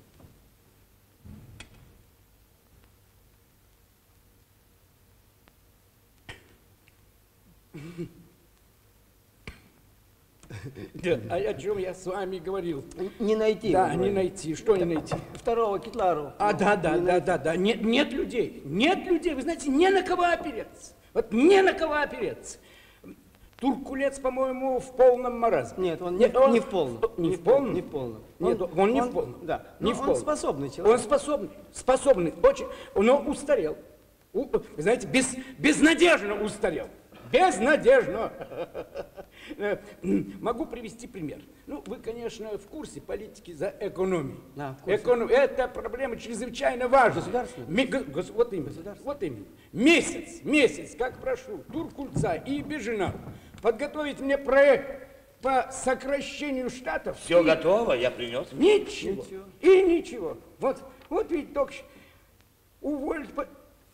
Да, а о чем я с вами говорил? Не найти. Да, не найти. Что не найти? Второго Китлару. А, да, да, да, да, да. Нет, нет людей. Нет людей. Вы знаете, не на кого опереться. Вот не на кого опереться. Туркулец, по-моему, в полном маразме. Нет, он не, он, не в полном. Не в полном? Не в полном. Нет, он, он не в полном. Да. Не Но в он полном. способный человек. Он способный. Способный. Очень. Но устарел. У, вы знаете, без, безнадежно устарел. Безнадежно. Могу привести пример. Ну, вы, конечно, в курсе политики за экономией. Да, в курсе. Эконом... Это проблема чрезвычайно важная. Государственная? Ми... Гос... Вот именно. Вот именно. Месяц, месяц, как прошу Туркульца и Беженару подготовить мне проект по сокращению штатов. Все и... готово, я принес. Ничего. ничего. И ничего. Вот, вот ведь только уволить... По...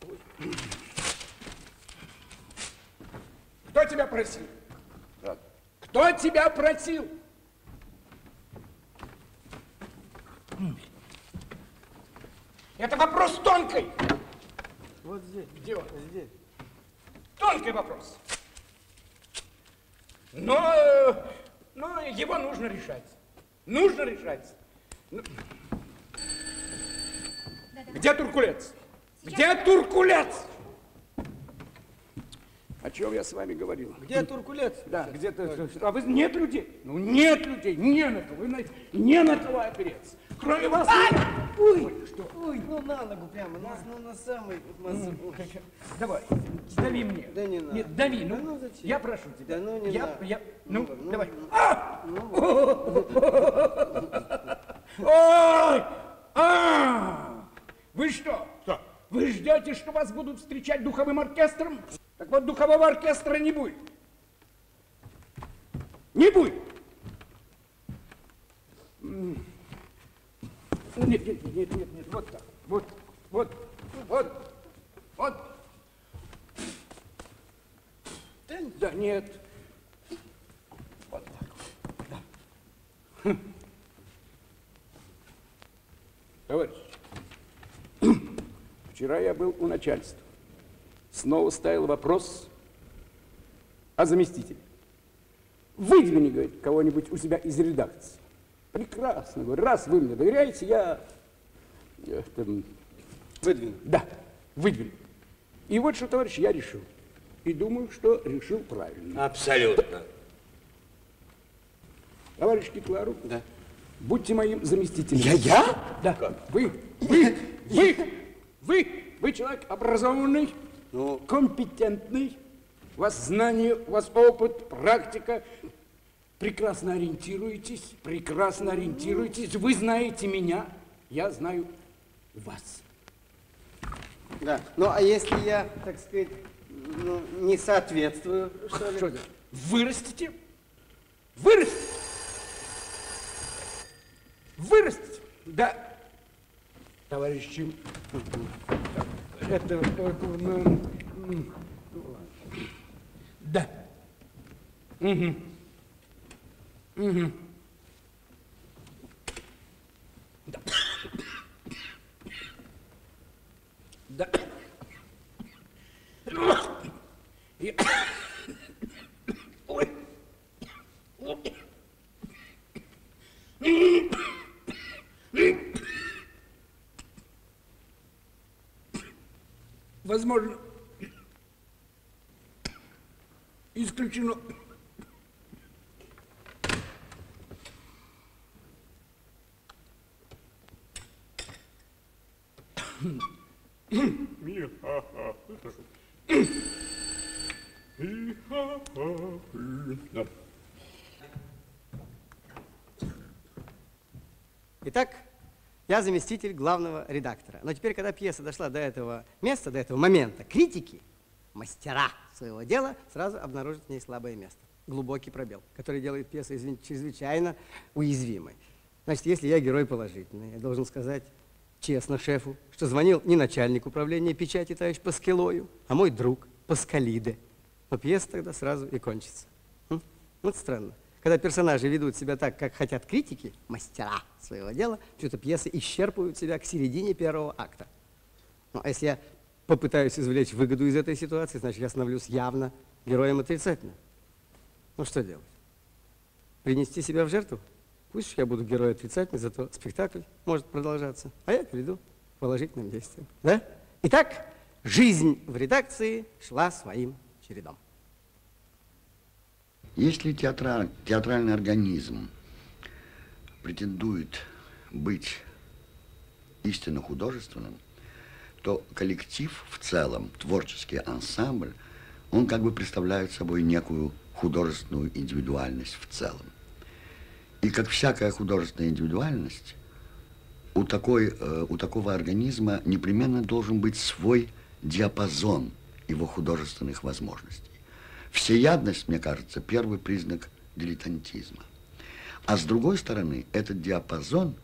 Кто тебя просил? Так. Кто тебя просил? Это вопрос тонкий. Вот здесь. Где он? Здесь. Тонкий вопрос. Но, но его нужно решать. Нужно решать. Ну... Где Туркулец? Где Туркулец? О чем я с вами говорил? Где Туркулец? Да, где-то. А вы нет людей? Ну нет людей, не на кого. Вы знаете, не на кого опереться. Кроме вас. Ой, Ой, что? Ой, ну на ногу прямо, на, ну, на самый массу. Давай, дави мне. Да не надо. Нет, дави, ну, да ну зачем? Я прошу тебя. Да ну не я, надо. Я, ну, ну, давай. Ну, а! ну. Ой! А! Вы что? Что? Вы ждете, что вас будут встречать духовым оркестром? Так вот, духового оркестра не будет. Не будет. Нет, нет, нет, нет, нет, вот так. Вот, вот, вот, вот. Да, да нет. Вот так. Да. Хм. Товарищ, вчера я был у начальства. Снова ставил вопрос о заместителе. Выдвини, говорит, кого-нибудь у себя из редакции. Прекрасно, говорю, раз вы мне доверяете, я... я там... Выдвину? Да, выдвину. И вот что, товарищ, я решил. И думаю, что решил правильно. Абсолютно. Товарищ Китлару, да. Будьте моим заместителем. Я? Я? Да. Как? Вы, вы, вы, вы, вы человек образованный, ну, компетентный, у вас знания, у вас опыт, практика, прекрасно ориентируетесь, прекрасно ориентируетесь, вы знаете меня, я знаю вас. Да, ну а если я, так сказать, ну, не соответствую, что ли? Что это? вырастите, вырастите, вырастите, да, товарищи, это, да, угу. Угу. Да. Да. И... Ой. Ой. Возможно, исключено. Итак, я заместитель главного редактора. Но теперь, когда пьеса дошла до этого места, до этого момента, критики, мастера своего дела, сразу обнаружат в ней слабое место. Глубокий пробел, который делает пьесу чрезвычайно уязвимой. Значит, если я герой положительный, я должен сказать честно шефу, что звонил не начальник управления печати товарищ Паскилою, а мой друг Паскалиде. Но пьеса тогда сразу и кончится. М? Вот странно. Когда персонажи ведут себя так, как хотят критики, мастера своего дела, что-то пьесы исчерпывают себя к середине первого акта. Ну, а если я попытаюсь извлечь выгоду из этой ситуации, значит, я становлюсь явно героем отрицательным. Ну, что делать? Принести себя в жертву? Пусть я буду героем отрицательным, зато спектакль может продолжаться, а я перейду к положительным действиям. Да? Итак, жизнь в редакции шла своим чередом. Если театра... театральный организм претендует быть истинно художественным, то коллектив в целом, творческий ансамбль, он как бы представляет собой некую художественную индивидуальность в целом. И как всякая художественная индивидуальность, у, такой, э, у такого организма непременно должен быть свой диапазон его художественных возможностей. Всеядность, мне кажется, первый признак дилетантизма. А с другой стороны, этот диапазон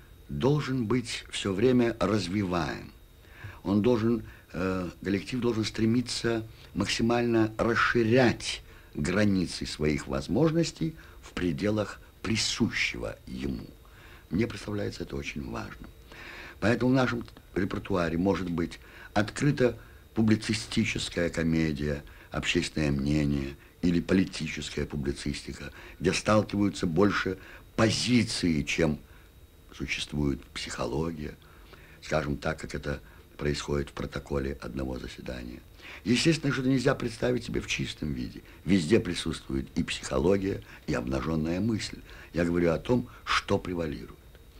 должен быть все время развиваем. Он должен, э, коллектив должен стремиться максимально расширять границы своих возможностей в пределах присущего ему. Мне представляется это очень важным. Поэтому в нашем репертуаре может быть открыта публицистическая комедия, общественное мнение или политическая публицистика, где сталкиваются больше позиции, чем существует психология, скажем так, как это происходит в протоколе одного заседания. Естественно, что это нельзя представить себе в чистом виде. Везде присутствует и психология, и обнаженная мысль. Я говорю о том, что превалирует.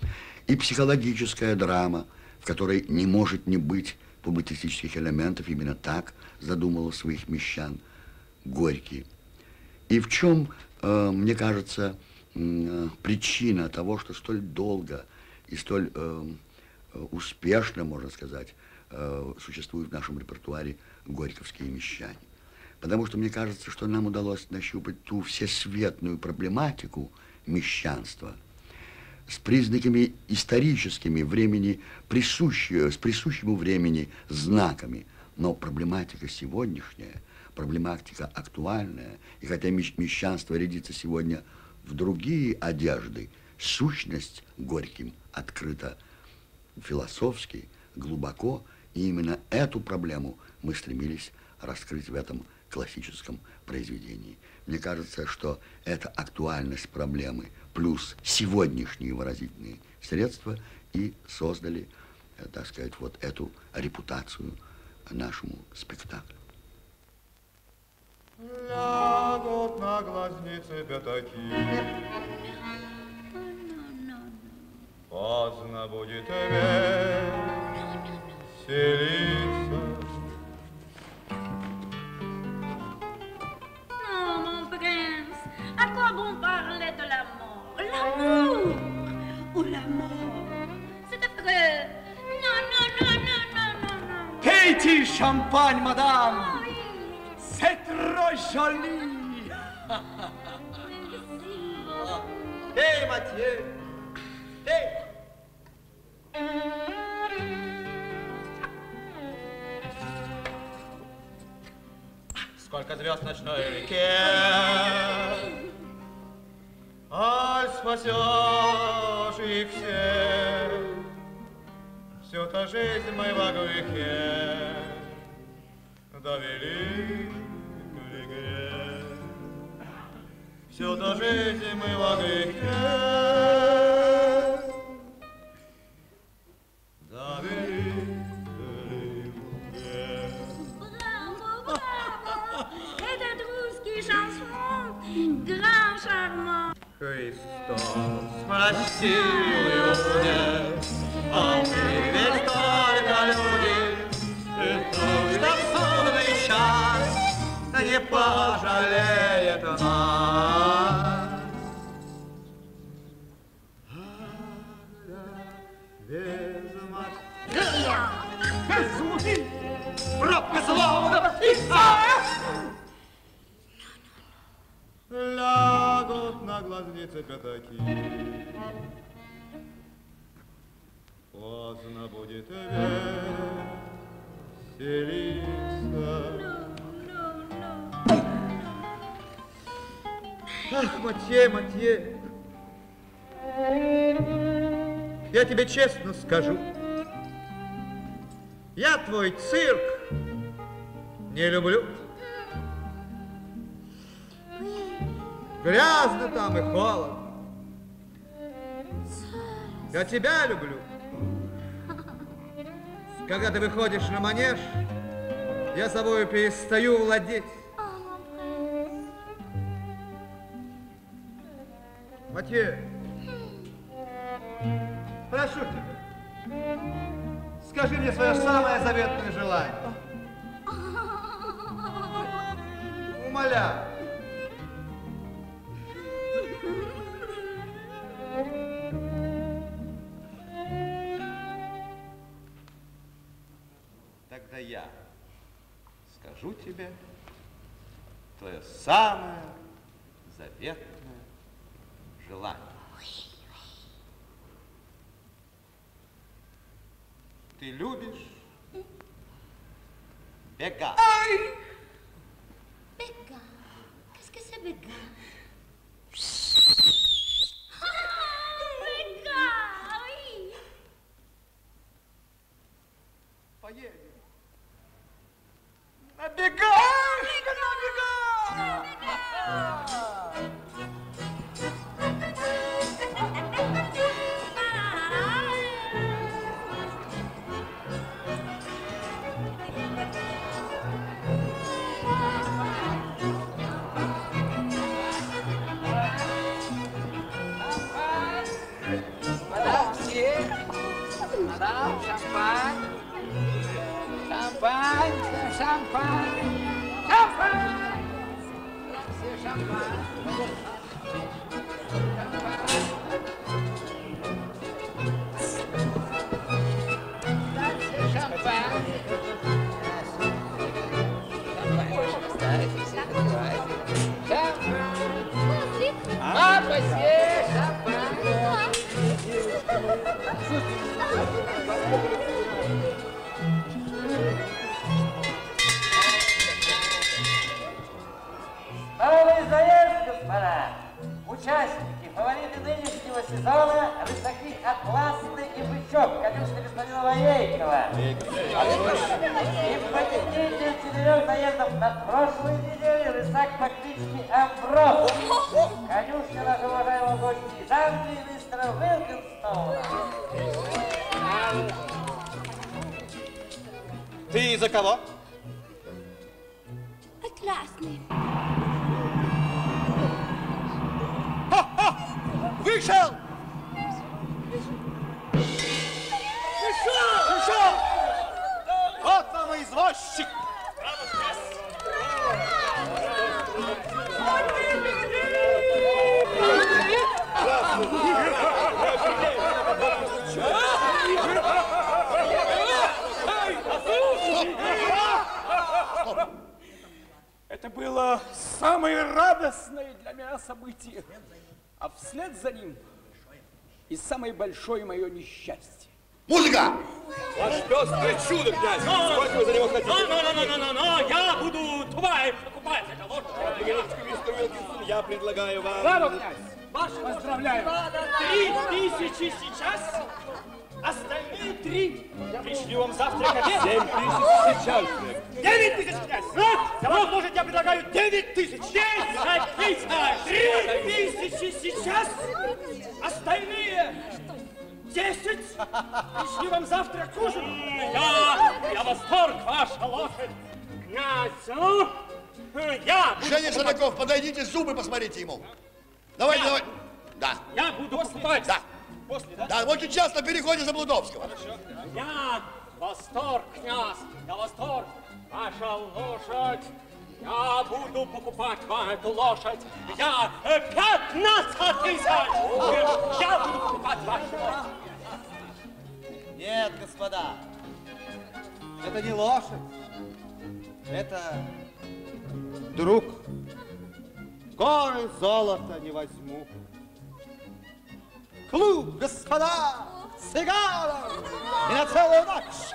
И психологическая драма, в которой не может не быть публицистических элементов, именно так задумывал своих мещан Горький. И в чем, э, мне кажется, э, причина того, что столь долго и столь э, успешно, можно сказать, э, существуют в нашем репертуаре горьковские мещане. Потому что мне кажется, что нам удалось нащупать ту всесветную проблематику мещанства с признаками историческими, времени присущие, с присущему времени знаками. Но проблематика сегодняшняя, проблематика актуальная, и хотя мещанство рядится сегодня в другие одежды, сущность Горьким открыта философски, глубоко, и именно эту проблему мы стремились раскрыть в этом классическом произведении. Мне кажется, что эта актуальность проблемы плюс сегодняшние выразительные средства и создали, так сказать, вот эту репутацию нашему спектаклю. Лягут на глазницы пятаки, поздно будет веселиться. Non, mon prince, à quoi bon parler de l'amour? L'amour ou la mort? C'est affreux. Non, non, non, non, non, non, non. Пейте шампань, мадам! C'est trop joli! Пей, Матье, пей. Сколько звезд в ночной реке, аль спасешь их всех, всю-то жизнь мы во грехе довели ли грех, всю-то жизнь мы во грехе довели ли грех. Этот русский шансон, гран шарман. Христос простил мне, он привез только люди, что в судный час не пожалеет нас. Без Матьея, без луны, пробка словно птица, лягут на глазницы пятаки. Поздно будет веселиться. Ах, Матье, Матье, я тебе честно скажу, я твой цирк не люблю. Грязно там и холодно. Я тебя люблю. Когда ты выходишь на манеж, я собою перестаю владеть. Матье, прошу тебя, скажи мне свое самое заветное желание. Умоляю. Тогда я скажу тебе твое самое заветное желание. Ты любишь бега. Бега. Qu'est-ce que c'est бега? Бега, oui. Поедем. На бега! На бега! Мадам, все. Мадам, шампань. Шампань, шампань. Шампань. Все шампань. Все шампань. Папа, все шампань. Новый заезд, господа! Участники, фавориты нынешнего сезона, рысаки Атласный и Бычок, конюшня господина Воейкова. И победитель четырех заездов на прошлой неделе, рысак по кличке Амброс. Конюшня нашего уважаемого гостя из Англии, мистера Уилкинстоуна. Ты за кого? Атласный. Вышел! Пришел! Пришел! Вот вам и извозчик! Это было самое радостное для меня событие. а вслед за ним и самое большое мое несчастье. Музыка! Ваш пестрый чудо, князь! Сколько вы за него хотите? Но-но-но-но-но-но! Я буду твой покупать это лошадь! Мистер Уилкинсон, я предлагаю вам... Браво, князь! Ваше Поздравляю! Три тысячи сейчас, остальные три. Пришлю вам завтра к обеду. Семь тысяч сейчас. Девять тысяч, князь! За вот лошадь я предлагаю девять тысяч! Десять! Отлично! Три тысячи сейчас, остальные... Десять! Пришли вам завтра к ужину! Я, я восторг, ваша лошадь! Князь, ну, я... Женя Шадаков, подойдите, зубы посмотрите ему. Давайте, давай. Да. Я буду покупать. Да. После, да? Да, очень часто на переходе Заблудовского. Я восторг, князь, я восторг. Ваша лошадь. Я буду покупать вам эту лошадь. Я э, пятнадцать тысяч. Я буду покупать вашу лошадь. Нет, господа, это не лошадь, это друг. Горы золота не возьму. Клуб, господа, сигара и на целую ночь.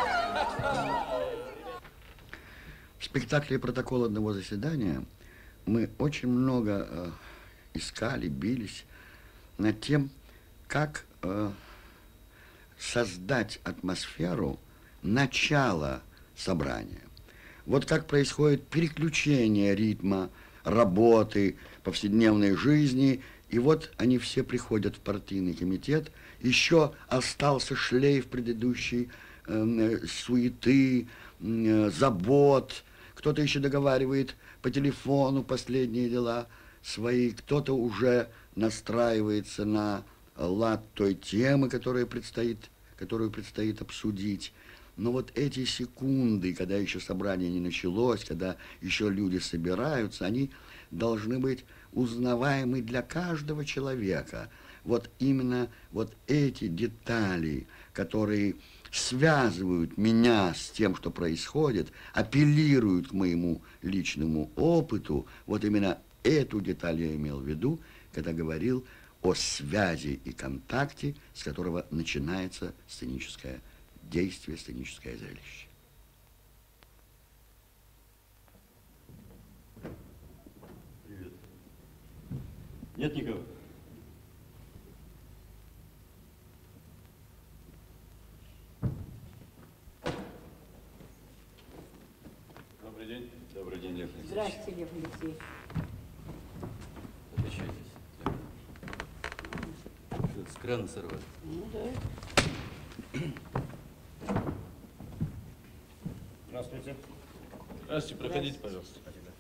В спектакле «Протокол одного заседания» мы очень много э, искали, бились над тем, как э, создать атмосферу начала собрания. Вот как происходит переключение ритма работы, повседневной жизни, и вот они все приходят в партийный комитет, еще остался шлейф предыдущей э, суеты, э, забот, кто-то еще договаривает по телефону последние дела свои, кто-то уже настраивается на лад той темы, которая предстоит, которую предстоит обсудить. Но вот эти секунды, когда еще собрание не началось, когда еще люди собираются, они должны быть узнаваемы для каждого человека. Вот именно вот эти детали, которые связывают меня с тем, что происходит, апеллируют к моему личному опыту, вот именно эту деталь я имел в виду, когда говорил о связи и контакте, с которого начинается сценическое действие, сценическое зрелище. Привет. Нет никого? Добрый день. Добрый день, Лев Алексеевич. Здравствуйте, Лев Алексеевич. Отвечайтесь. Что-то с крана сорвали. Ну да. Здравствуйте. Здравствуйте, проходите, пожалуйста.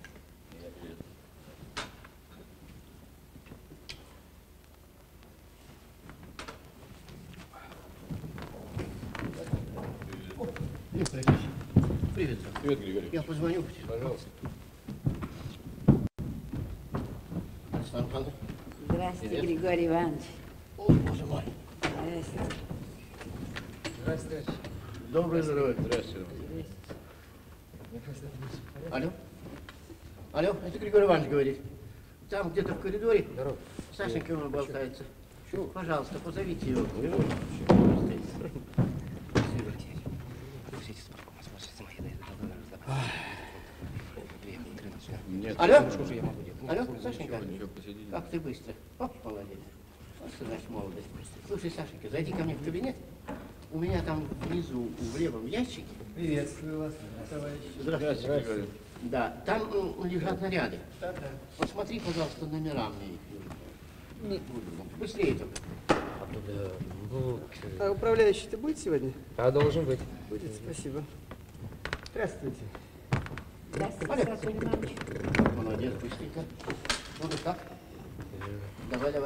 Привет. Привет, Григорий. Я позвоню. Пожалуйста. Александр Павлович. Здравствуйте, Привет. Григорий Иванович. О, боже мой. Здравствуйте. Здравствуйте. Доброе здоровье. Здравствуйте. Алло? Алло, это Григорий Иванович говорит. Там где-то в коридоре Сашенька его болтается. Пожалуйста, позовите его. Нет, Алло? ну что же я могу делать? Алло, Ну, Сашенька? ничего, ничего, посидите. Как ты быстро. О, молодец. Вот что значит молодость. Слушай, Сашенька, зайди ко мне в кабинет. У меня там внизу, в левом ящике. Приветствую вас, товарищ. Здравствуйте. Здравствуйте. Да, там м, лежат наряды. Посмотри, пожалуйста, номера мне их. Не буду. Быстрее только. А управляющий-то будет сегодня? А должен быть. Будет, спасибо. Здравствуйте. Здравствуйте, Сергей Иванович. Молодец, быстренько. Ну, ну как? Давай, давай.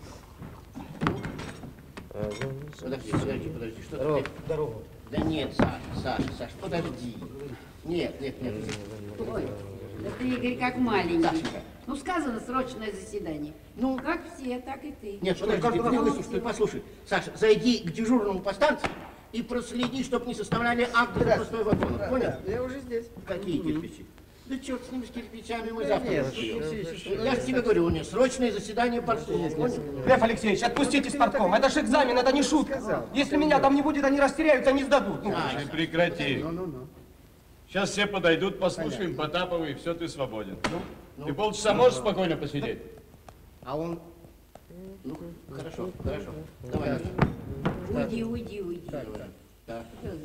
Подожди, подожди, подожди. Что Здорово. ты? Здорово. Да нет, Саша, Саша, Саша, подожди. Нет, нет, нет. Ой, да ты, Игорь, как маленький. Сашенька. Ну, сказано, срочное заседание. Ну, как все, так и ты. Нет, подожди, ты, ты выслушай, ты послушай. Саша, зайди к дежурному по станции и проследи, чтобы не составляли акт для простой вагона. Понял? Я уже здесь. Какие кирпичи? Да черт с ними, с кирпичами, мы завтра. Я же тебе говорю, у меня срочное заседание парткома. Лев Алексеевич, отпустите с парткома. Это же экзамен, это не шутка. Если меня там не будет, они растеряются, они сдадут. Ну, Слушай, прекрати. Сейчас все подойдут, послушаем Потапова, и все, ты свободен. Ты полчаса можешь спокойно посидеть? А он... Ну, хорошо, хорошо. Давай. Уйди, уйди, уйди. Да.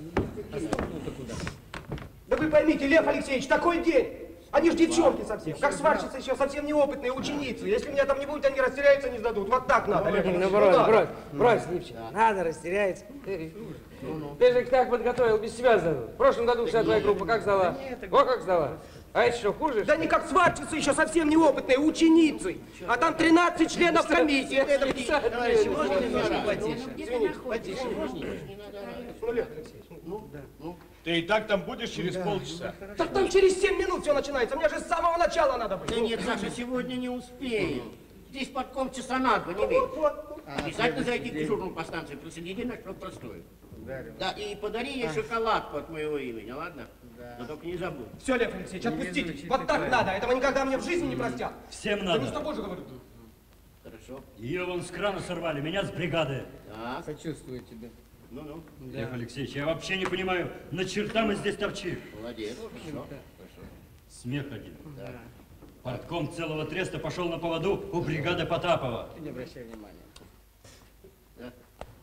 Да вы поймите, Лев Алексеевич, такой день. Они ж девчонки совсем. Как сварщицы еще совсем неопытные ученицы. Если меня там не будет, они растеряются, не сдадут. Вот так надо, Лев Алексеевич. Ну, брось, брось, брось, Липчик. Надо, растеряется. Ты же их так подготовил, без себя сдадут. В прошлом году вся твоя группа как сдала? О, как сдала. А это что, хуже? Да они как сварщицы еще совсем неопытные, ученицы. А там тринадцать членов комиссии. Это Товарищи, можно немножко потише? Извините, потише. Ну, Лев Алексеевич, ну, да, ну. Ты и так там будешь через полчаса. Так там через семь минут все начинается. Мне же с самого начала надо быть. Да нет, Саша, сегодня не успеем. Здесь подком часа на два, не меньше. Обязательно зайди к дежурному по станции, присоедини наш простой. Да, и подари ей шоколадку от моего имени, ладно? Но только не забудь. Все, Лев Алексеевич, отпустите. Вот так надо. Этого никогда мне в жизни не простят. Всем Да надо. не с тобой же говорю. Хорошо. Ее вон с крана сорвали, меня с бригады. Так. Сочувствую тебе. Ну-ну. Лев Алексеевич, я вообще не понимаю, на черта мы здесь торчим. Молодец. Хорошо. Хорошо. Смех один. Да. Партком целого треста пошел на поводу у бригады Потапова. Ты не обращай внимания. Да.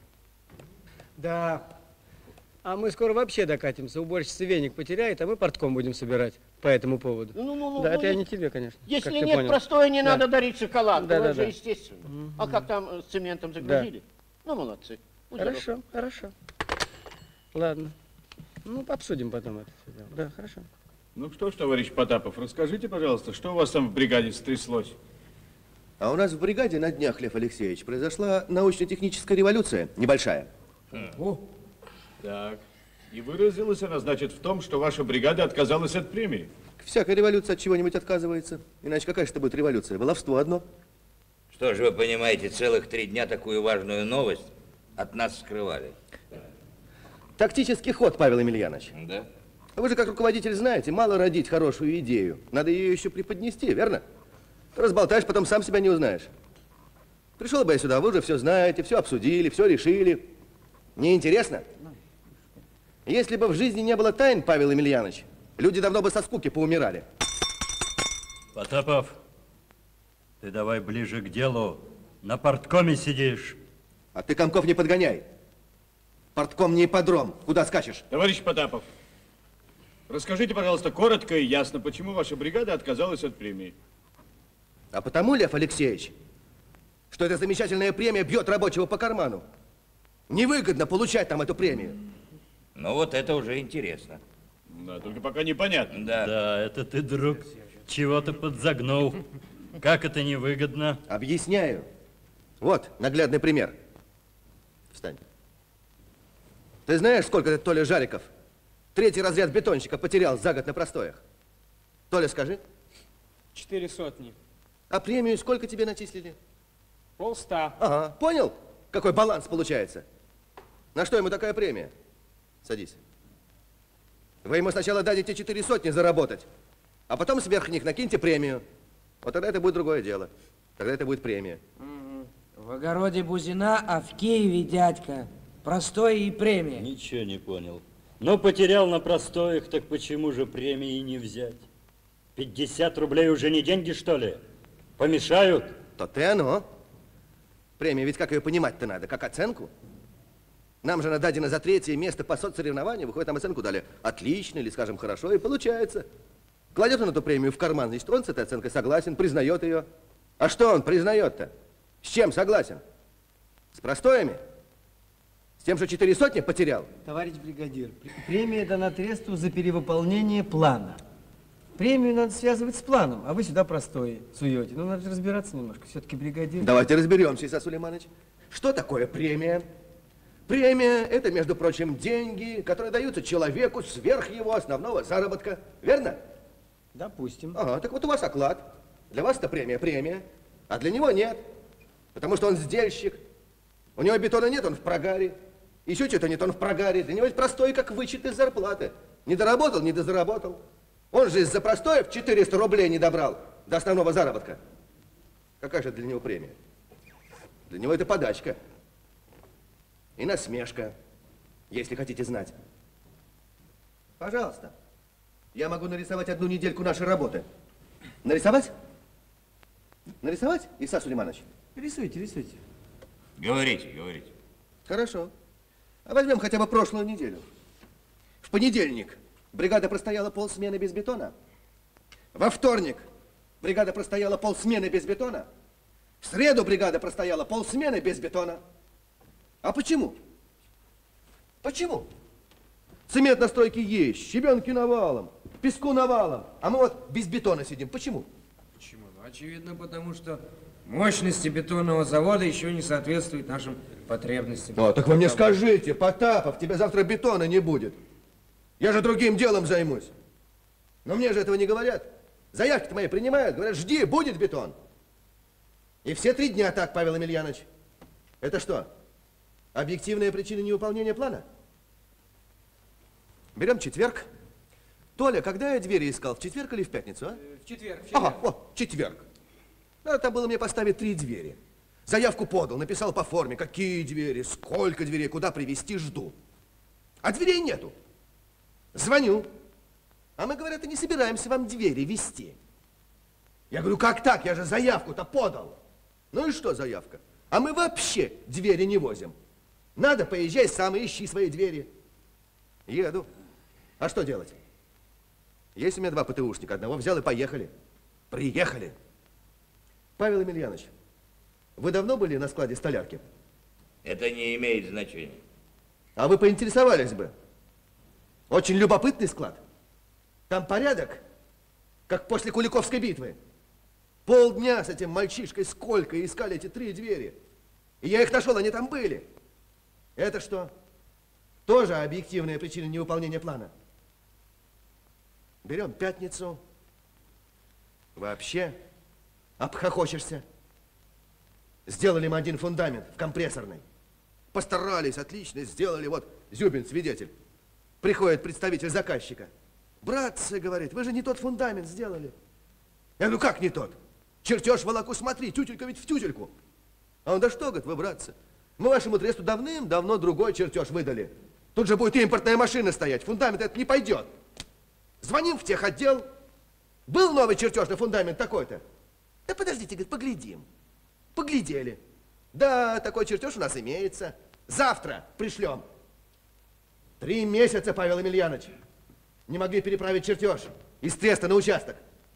Да. А мы скоро вообще докатимся. Уборщица веник потеряет, а мы портком будем собирать по этому поводу. Ну, ну, ну, да, ну, это я ну, не тебе, конечно. Если как ты нет понял. простоя, не Да. надо дарить шоколад. Да, Это да, же да. естественно. Мгм. А как там э, с цементом загрузили? Ну, молодцы. Будь Хорошо, здоров. хорошо. Ладно. Ну, обсудим потом это все дело. Да, хорошо. Ну что ж, товарищ Потапов, расскажите, пожалуйста, что у вас там в бригаде стряслось? А у нас в бригаде на днях, Лев Алексеевич, произошла научно-техническая революция, небольшая. О, так. И выразилась она, значит, в том, что ваша бригада отказалась от премии. Всякая революция от чего-нибудь отказывается. Иначе какая же это будет революция? Баловство одно. Что же вы понимаете, целых три дня такую важную новость от нас скрывали. Тактический ход, Павел Емельянович. Да? Вы же как руководитель знаете, мало родить хорошую идею. Надо ее еще преподнести, верно? Разболтаешь, потом сам себя не узнаешь. Пришел бы я сюда, вы уже все знаете, все обсудили, все решили. Неинтересно? Если бы в жизни не было тайн, Павел Емельянович, люди давно бы со скуки поумирали. Потапов, ты давай ближе к делу. На парткоме сидишь. А ты комков не подгоняй. Портком не ипподром. Куда скачешь? Товарищ Потапов, расскажите, пожалуйста, коротко и ясно, почему ваша бригада отказалась от премии. А потому, Лев Алексеевич, что эта замечательная премия бьет рабочего по карману. Невыгодно получать там эту премию. Ну вот это уже интересно. Да, только пока непонятно. Да. Да, это ты, друг, чего-то подзагнул. Как это невыгодно? Объясняю. Вот наглядный пример. Встань. Ты знаешь, сколько этот Толя Жариков, третий разряд бетонщика, потерял за год на простоях? Толя, скажи. Четыре сотни. А премию сколько тебе начислили? Полста. Ага, понял, какой баланс получается? На что ему такая премия? Садись. Вы ему сначала дадите четыре сотни заработать, а потом сверх них накиньте премию. Вот тогда это будет другое дело. Тогда это будет премия. В огороде бузина, а в Киеве дядька. Простой и премия. Ничего не понял. Но потерял на простоях, так почему же премии не взять? пятьдесят рублей уже не деньги, что ли? Помешают? То-то и оно. Премия ведь как ее понимать-то надо? Как оценку? Нам же нададено за третье место по соцсоревнованию, выходит, нам оценку дали отлично или, скажем, хорошо, и получается. Кладет он эту премию в карман, значит, он с этой оценкой согласен, признает ее. А что он признает-то? С чем согласен? С простоями? С тем, что четыре сотни потерял? Товарищ бригадир, премия дана тресту за перевыполнение плана. Премию надо связывать с планом, а вы сюда простое суете. Ну, надо же разбираться немножко, все-таки бригадир. Давайте разберемся, Исаак Сулейманович. Что такое премия? Премия – это, между прочим, деньги, которые даются человеку сверх его основного заработка. Верно? Допустим. Ага, так вот у вас оклад. Для вас это премия, премия, а для него нет. Потому что он сдельщик. У него бетона нет, он в прогаре. Еще что-то нет, он в прогаре. Для него это простой, как вычет из зарплаты. Не доработал, не дозаработал. Он же из-за простоев четыреста рублей не добрал до основного заработка. Какая же для него премия? Для него это подачка. И насмешка, если хотите знать. Пожалуйста. Я могу нарисовать одну недельку нашей работы. Нарисовать? Нарисовать, Иса Сулейманович? Рисуйте, рисуйте. Говорите, говорите. Хорошо. А возьмем хотя бы прошлую неделю. В понедельник бригада простояла полсмены без бетона. Во вторник бригада простояла полсмены без бетона. В среду бригада простояла полсмены без бетона. А почему? Почему? Цемент на стройке есть, щебенки навалом, песку навалом, а мы вот без бетона сидим. Почему? Почему? Ну, очевидно, потому что мощности бетонного завода еще не соответствуют нашим потребностям. О, так вы мне скажите, Потапов, тебе завтра бетона не будет. Я же другим делом займусь. Но мне же этого не говорят. Заявки-то мои принимают, говорят, жди, будет бетон. И все три дня так, Павел Емельянович. Это что, объективная причина невыполнения плана? Берем четверг. Толя, когда я двери искал, в четверг или в пятницу, а? В четверг, в четверг. Ага, вот, четверг. Надо там было мне поставить три двери. Заявку подал, написал по форме, какие двери, сколько дверей, куда привезти, жду. А дверей нету. Звоню. А мы, говорят, и не собираемся вам двери везти. Я говорю, как так? Я же заявку-то подал. Ну и что заявка? А мы вообще двери не возим. Надо, поезжай сам и ищи свои двери. Еду. А что делать? Есть у меня два ПТУшника. Одного взял и поехали. Приехали. Павел Емельянович, вы давно были на складе столярки? Это не имеет значения. А вы поинтересовались бы. Очень любопытный склад. Там порядок, как после Куликовской битвы. Полдня с этим мальчишкой сколько искали эти три двери. И я их нашел, они там были. Это что? Тоже объективная причина невыполнения плана. Берем пятницу. Вообще обхохочешься. Сделали мы один фундамент в компрессорной. Постарались, отлично сделали. Вот Зюбин, свидетель. Приходит представитель заказчика. Братцы, говорит, вы же не тот фундамент сделали. Я говорю, как не тот? Чертеж волоку, смотри, тютелька ведь в тютельку. А он, да что, говорит, вы, братцы, мы вашему тресту давным-давно другой чертеж выдали. Тут же будет импортная машина стоять, фундамент это не пойдет. Звоним в техотдел. Был новый чертеж на фундамент такой-то? Да подождите, говорит, поглядим. Поглядели. Да, такой чертеж у нас имеется. Завтра пришлем. Три месяца, Павел Емельянович, не могли переправить чертеж из Треста на участок.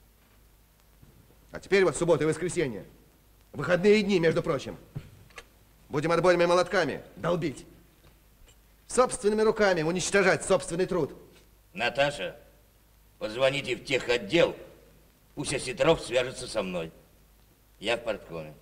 А теперь вот суббота и воскресенье. Выходные дни, между прочим. Будем отбойными молотками долбить. Собственными руками уничтожать собственный труд. Наташа, позвоните в техотдел. Пусть Осетров свяжется со мной. Я в парткоме.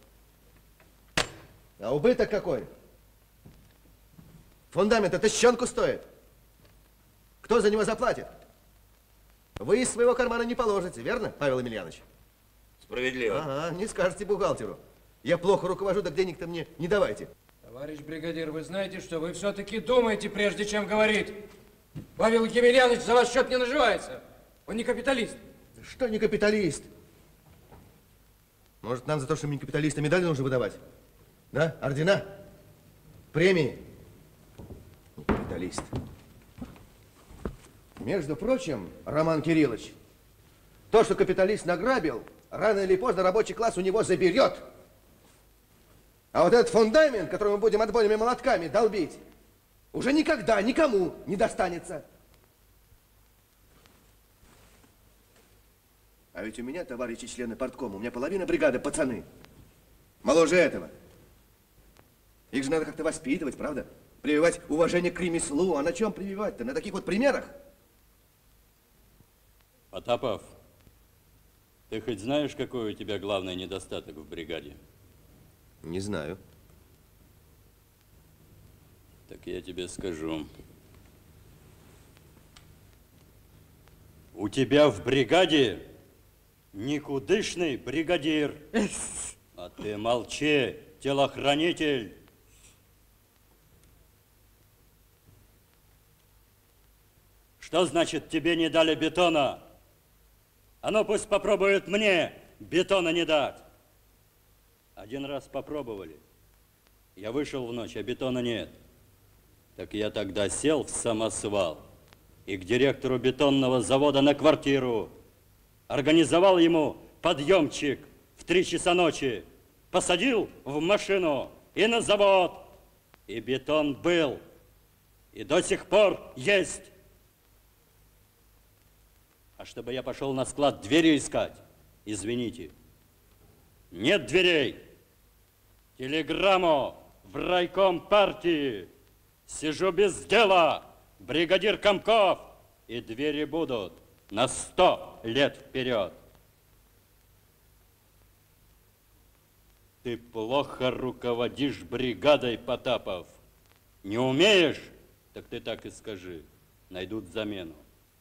А убыток какой? Фундамент это щенку стоит. Кто за него заплатит? Вы из своего кармана не положите, верно, Павел Емельянович? Справедливо. Ага, не скажете бухгалтеру. Я плохо руковожу, так денег-то мне не давайте. Товарищ бригадир, вы знаете, что вы все-таки думаете, прежде чем говорить. Павел Емельянович за ваш счет не наживается. Он не капиталист. Что не капиталист? Может, нам за то, что мы не капиталисты, медали нужно выдавать? Да? Ордена? Премии? Не капиталист. Между прочим, Роман Кириллович, то, что капиталист награбил, рано или поздно рабочий класс у него заберет. А вот этот фундамент, который мы будем отбойными молотками долбить, уже никогда никому не достанется. А ведь у меня, товарищи члены парткома, у меня половина бригады пацаны. Моложе этого. Их же надо как-то воспитывать, правда? Прививать уважение к ремеслу. А на чем прививать-то? На таких вот примерах? Потапов, ты хоть знаешь, какой у тебя главный недостаток в бригаде? Не знаю. Так я тебе скажу. У тебя в бригаде никудышный бригадир. А ты молчи, телохранитель. Что значит, тебе не дали бетона? А ну пусть попробует мне бетона не дать. Один раз попробовали. Я вышел в ночь, а бетона нет. Так я тогда сел в самосвал и к директору бетонного завода на квартиру. Организовал ему подъемчик в три часа ночи. Посадил в машину и на завод. И бетон был. И до сих пор есть. А чтобы я пошел на склад двери искать, извините, нет дверей. Телеграмму в райком партии. Сижу без дела, бригадир комков, и двери будут на сто лет вперед. Ты плохо руководишь бригадой, Потапов. Не умеешь? Так ты так и скажи. Найдут замену.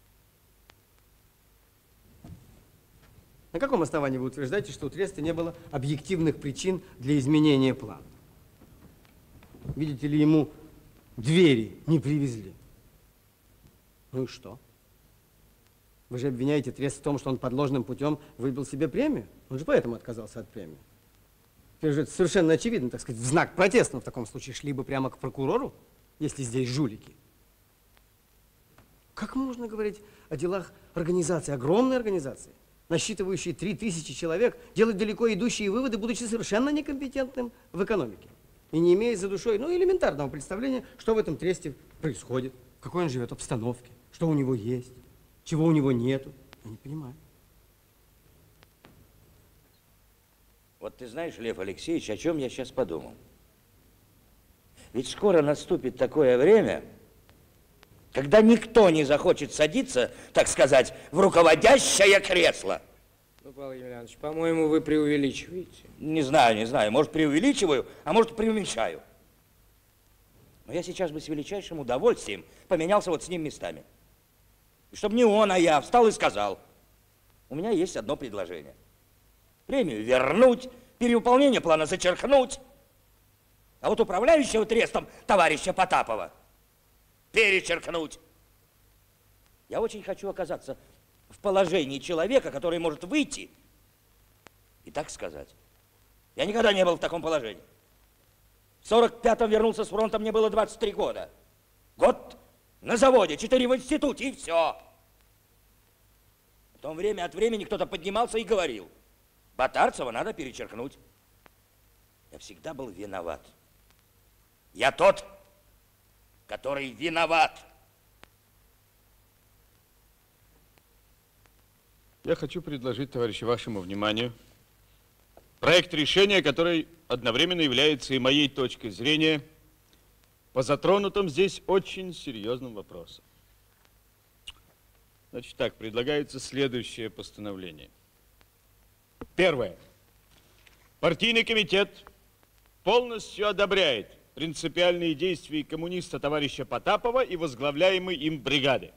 На каком основании вы утверждаете, что у Треста не было объективных причин для изменения плана? Видите ли, ему двери не привезли. Ну и что? Вы же обвиняете Трест в том, что он подложным путем выбил себе премию? Он же поэтому отказался от премии. Теперь же это совершенно очевидно, так сказать, в знак протеста в таком случае шли бы прямо к прокурору, если здесь жулики. Как можно говорить о делах организации, огромной организации, насчитывающей три тысячи человек, делать далеко идущие выводы, будучи совершенно некомпетентным в экономике и не имея за душой, ну, элементарного представления, что в этом Тресте происходит, в какой он живет обстановке, что у него есть, чего у него нету. Я не понимаю. Вот ты знаешь, Лев Алексеевич, о чем я сейчас подумал? Ведь скоро наступит такое время, когда никто не захочет садиться, так сказать, в руководящее кресло. Ну, Павел Емельянович, по-моему, вы преувеличиваете. Не знаю, не знаю. Может, преувеличиваю, а может, преуменьшаю. Но я сейчас бы с величайшим удовольствием поменялся вот с ним местами. И чтобы не он, а я встал и сказал: у меня есть одно предложение. Премию вернуть, перевыполнение плана зачеркнуть. А вот управляющего Трестом товарища Потапова перечеркнуть. Я очень хочу оказаться в положении человека, который может выйти и так сказать: я никогда не был в таком положении. В сорок пятом вернулся с фронта, мне было двадцать три года. Год на заводе, четыре в институте, и все. Потом время от времени кто-то поднимался и говорил: Ботарцева надо перечеркнуть. Я всегда был виноват. Я тот, который виноват. Я хочу предложить, товарищи, вашему вниманию проект решения, который одновременно является и моей точкой зрения по затронутым здесь очень серьезным вопросам. Значит так, предлагается следующее постановление. Первое. Партийный комитет полностью одобряет принципиальные действия коммуниста товарища Потапова и возглавляемой им бригады.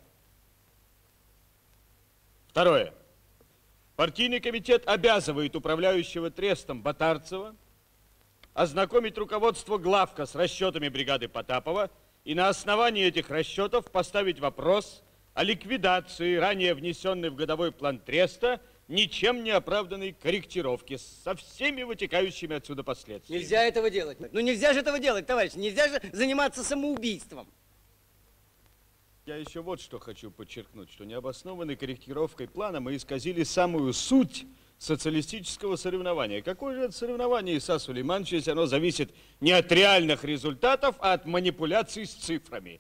Второе. Партийный комитет обязывает управляющего Трестом Ботарцева ознакомить руководство главка с расчетами бригады Потапова и на основании этих расчетов поставить вопрос о ликвидации ранее внесенной в годовой план Треста ничем не оправданной корректировки со всеми вытекающими отсюда последствиями. Нельзя этого делать. Ну нельзя же этого делать, товарищ. Нельзя же заниматься самоубийством. Я еще вот что хочу подчеркнуть, что необоснованной корректировкой плана мы исказили самую суть социалистического соревнования. Какое же это соревнование, Исаак Сулейманович, если оно зависит не от реальных результатов, а от манипуляций с цифрами?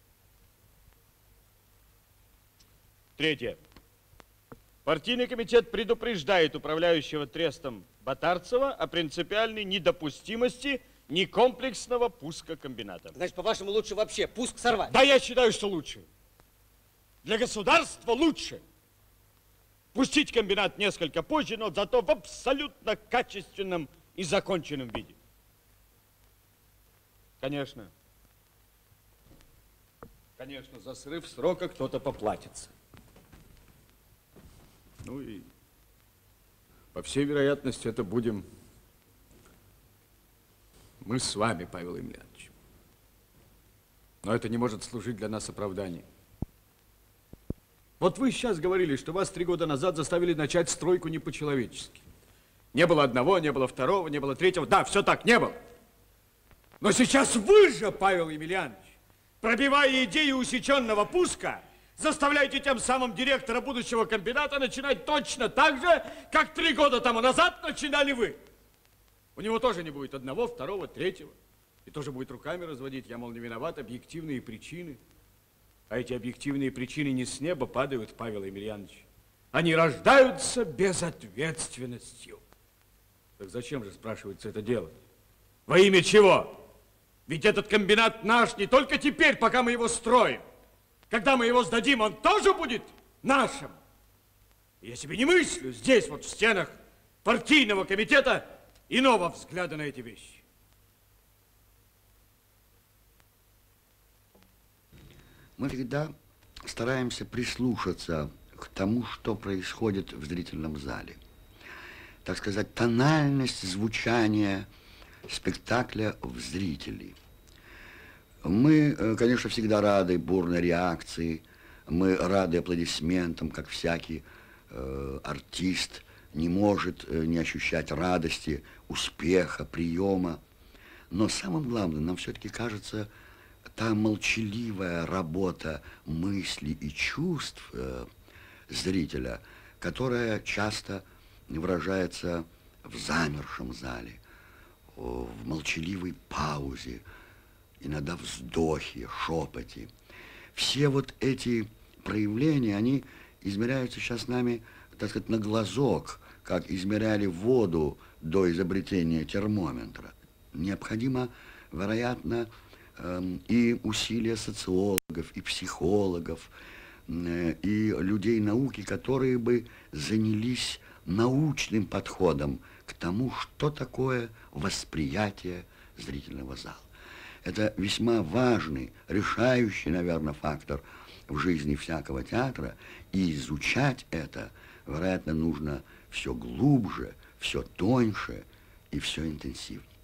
Третье. Партийный комитет предупреждает управляющего Трестом Ботарцева о принципиальной недопустимости некомплексного пуска комбината. Значит, по-вашему, лучше вообще пуск сорвать? Да, я считаю, что лучше. Для государства лучше. Пустить комбинат несколько позже, но зато в абсолютно качественном и законченном виде. Конечно. Конечно, за срыв срока кто-то поплатится. Ну и, по всей вероятности, это будем мы с вами, Павел Емельянович. Но это не может служить для нас оправданием. Вот вы сейчас говорили, что вас три года назад заставили начать стройку не по-человечески. Не было одного, не было второго, не было третьего. Да, все так, не было. Но сейчас вы же, Павел Емельянович, пробивая идею усеченного пуска, заставляете тем самым директора будущего комбината начинать точно так же, как три года тому назад начинали вы. У него тоже не будет одного, второго, третьего. И тоже будет руками разводить. Я, мол, не виноват, объективные причины. А эти объективные причины не с неба падают, Павел Емельянович. Они рождаются безответственностью. Так зачем же, спрашивается, это делать? Во имя чего? Ведь этот комбинат наш не только теперь, пока мы его строим. Когда мы его сдадим, он тоже будет нашим. Я себе не мыслю здесь, вот в стенах партийного комитета, иного взгляда на эти вещи. Мы всегда стараемся прислушаться к тому, что происходит в зрительном зале. Так сказать, тональность звучания спектакля в зрителей. Мы, конечно, всегда рады бурной реакции, мы рады аплодисментам, как всякий э, артист не может э, не ощущать радости, успеха, приема. Но самым главным нам все-таки кажется та молчаливая работа мыслей и чувств э, зрителя, которая часто выражается в замершем зале, в молчаливой паузе, иногда вздохе, шепоте. Все вот эти проявления, они измеряются сейчас нами, так сказать, на глазок, как измеряли воду до изобретения термометра. Необходимо, вероятно, и усилия социологов, и психологов, и людей науки, которые бы занялись научным подходом к тому, что такое восприятие зрительного зала. Это весьма важный, решающий, наверное, фактор в жизни всякого театра, и изучать это, вероятно, нужно все глубже, все тоньше и все интенсивнее.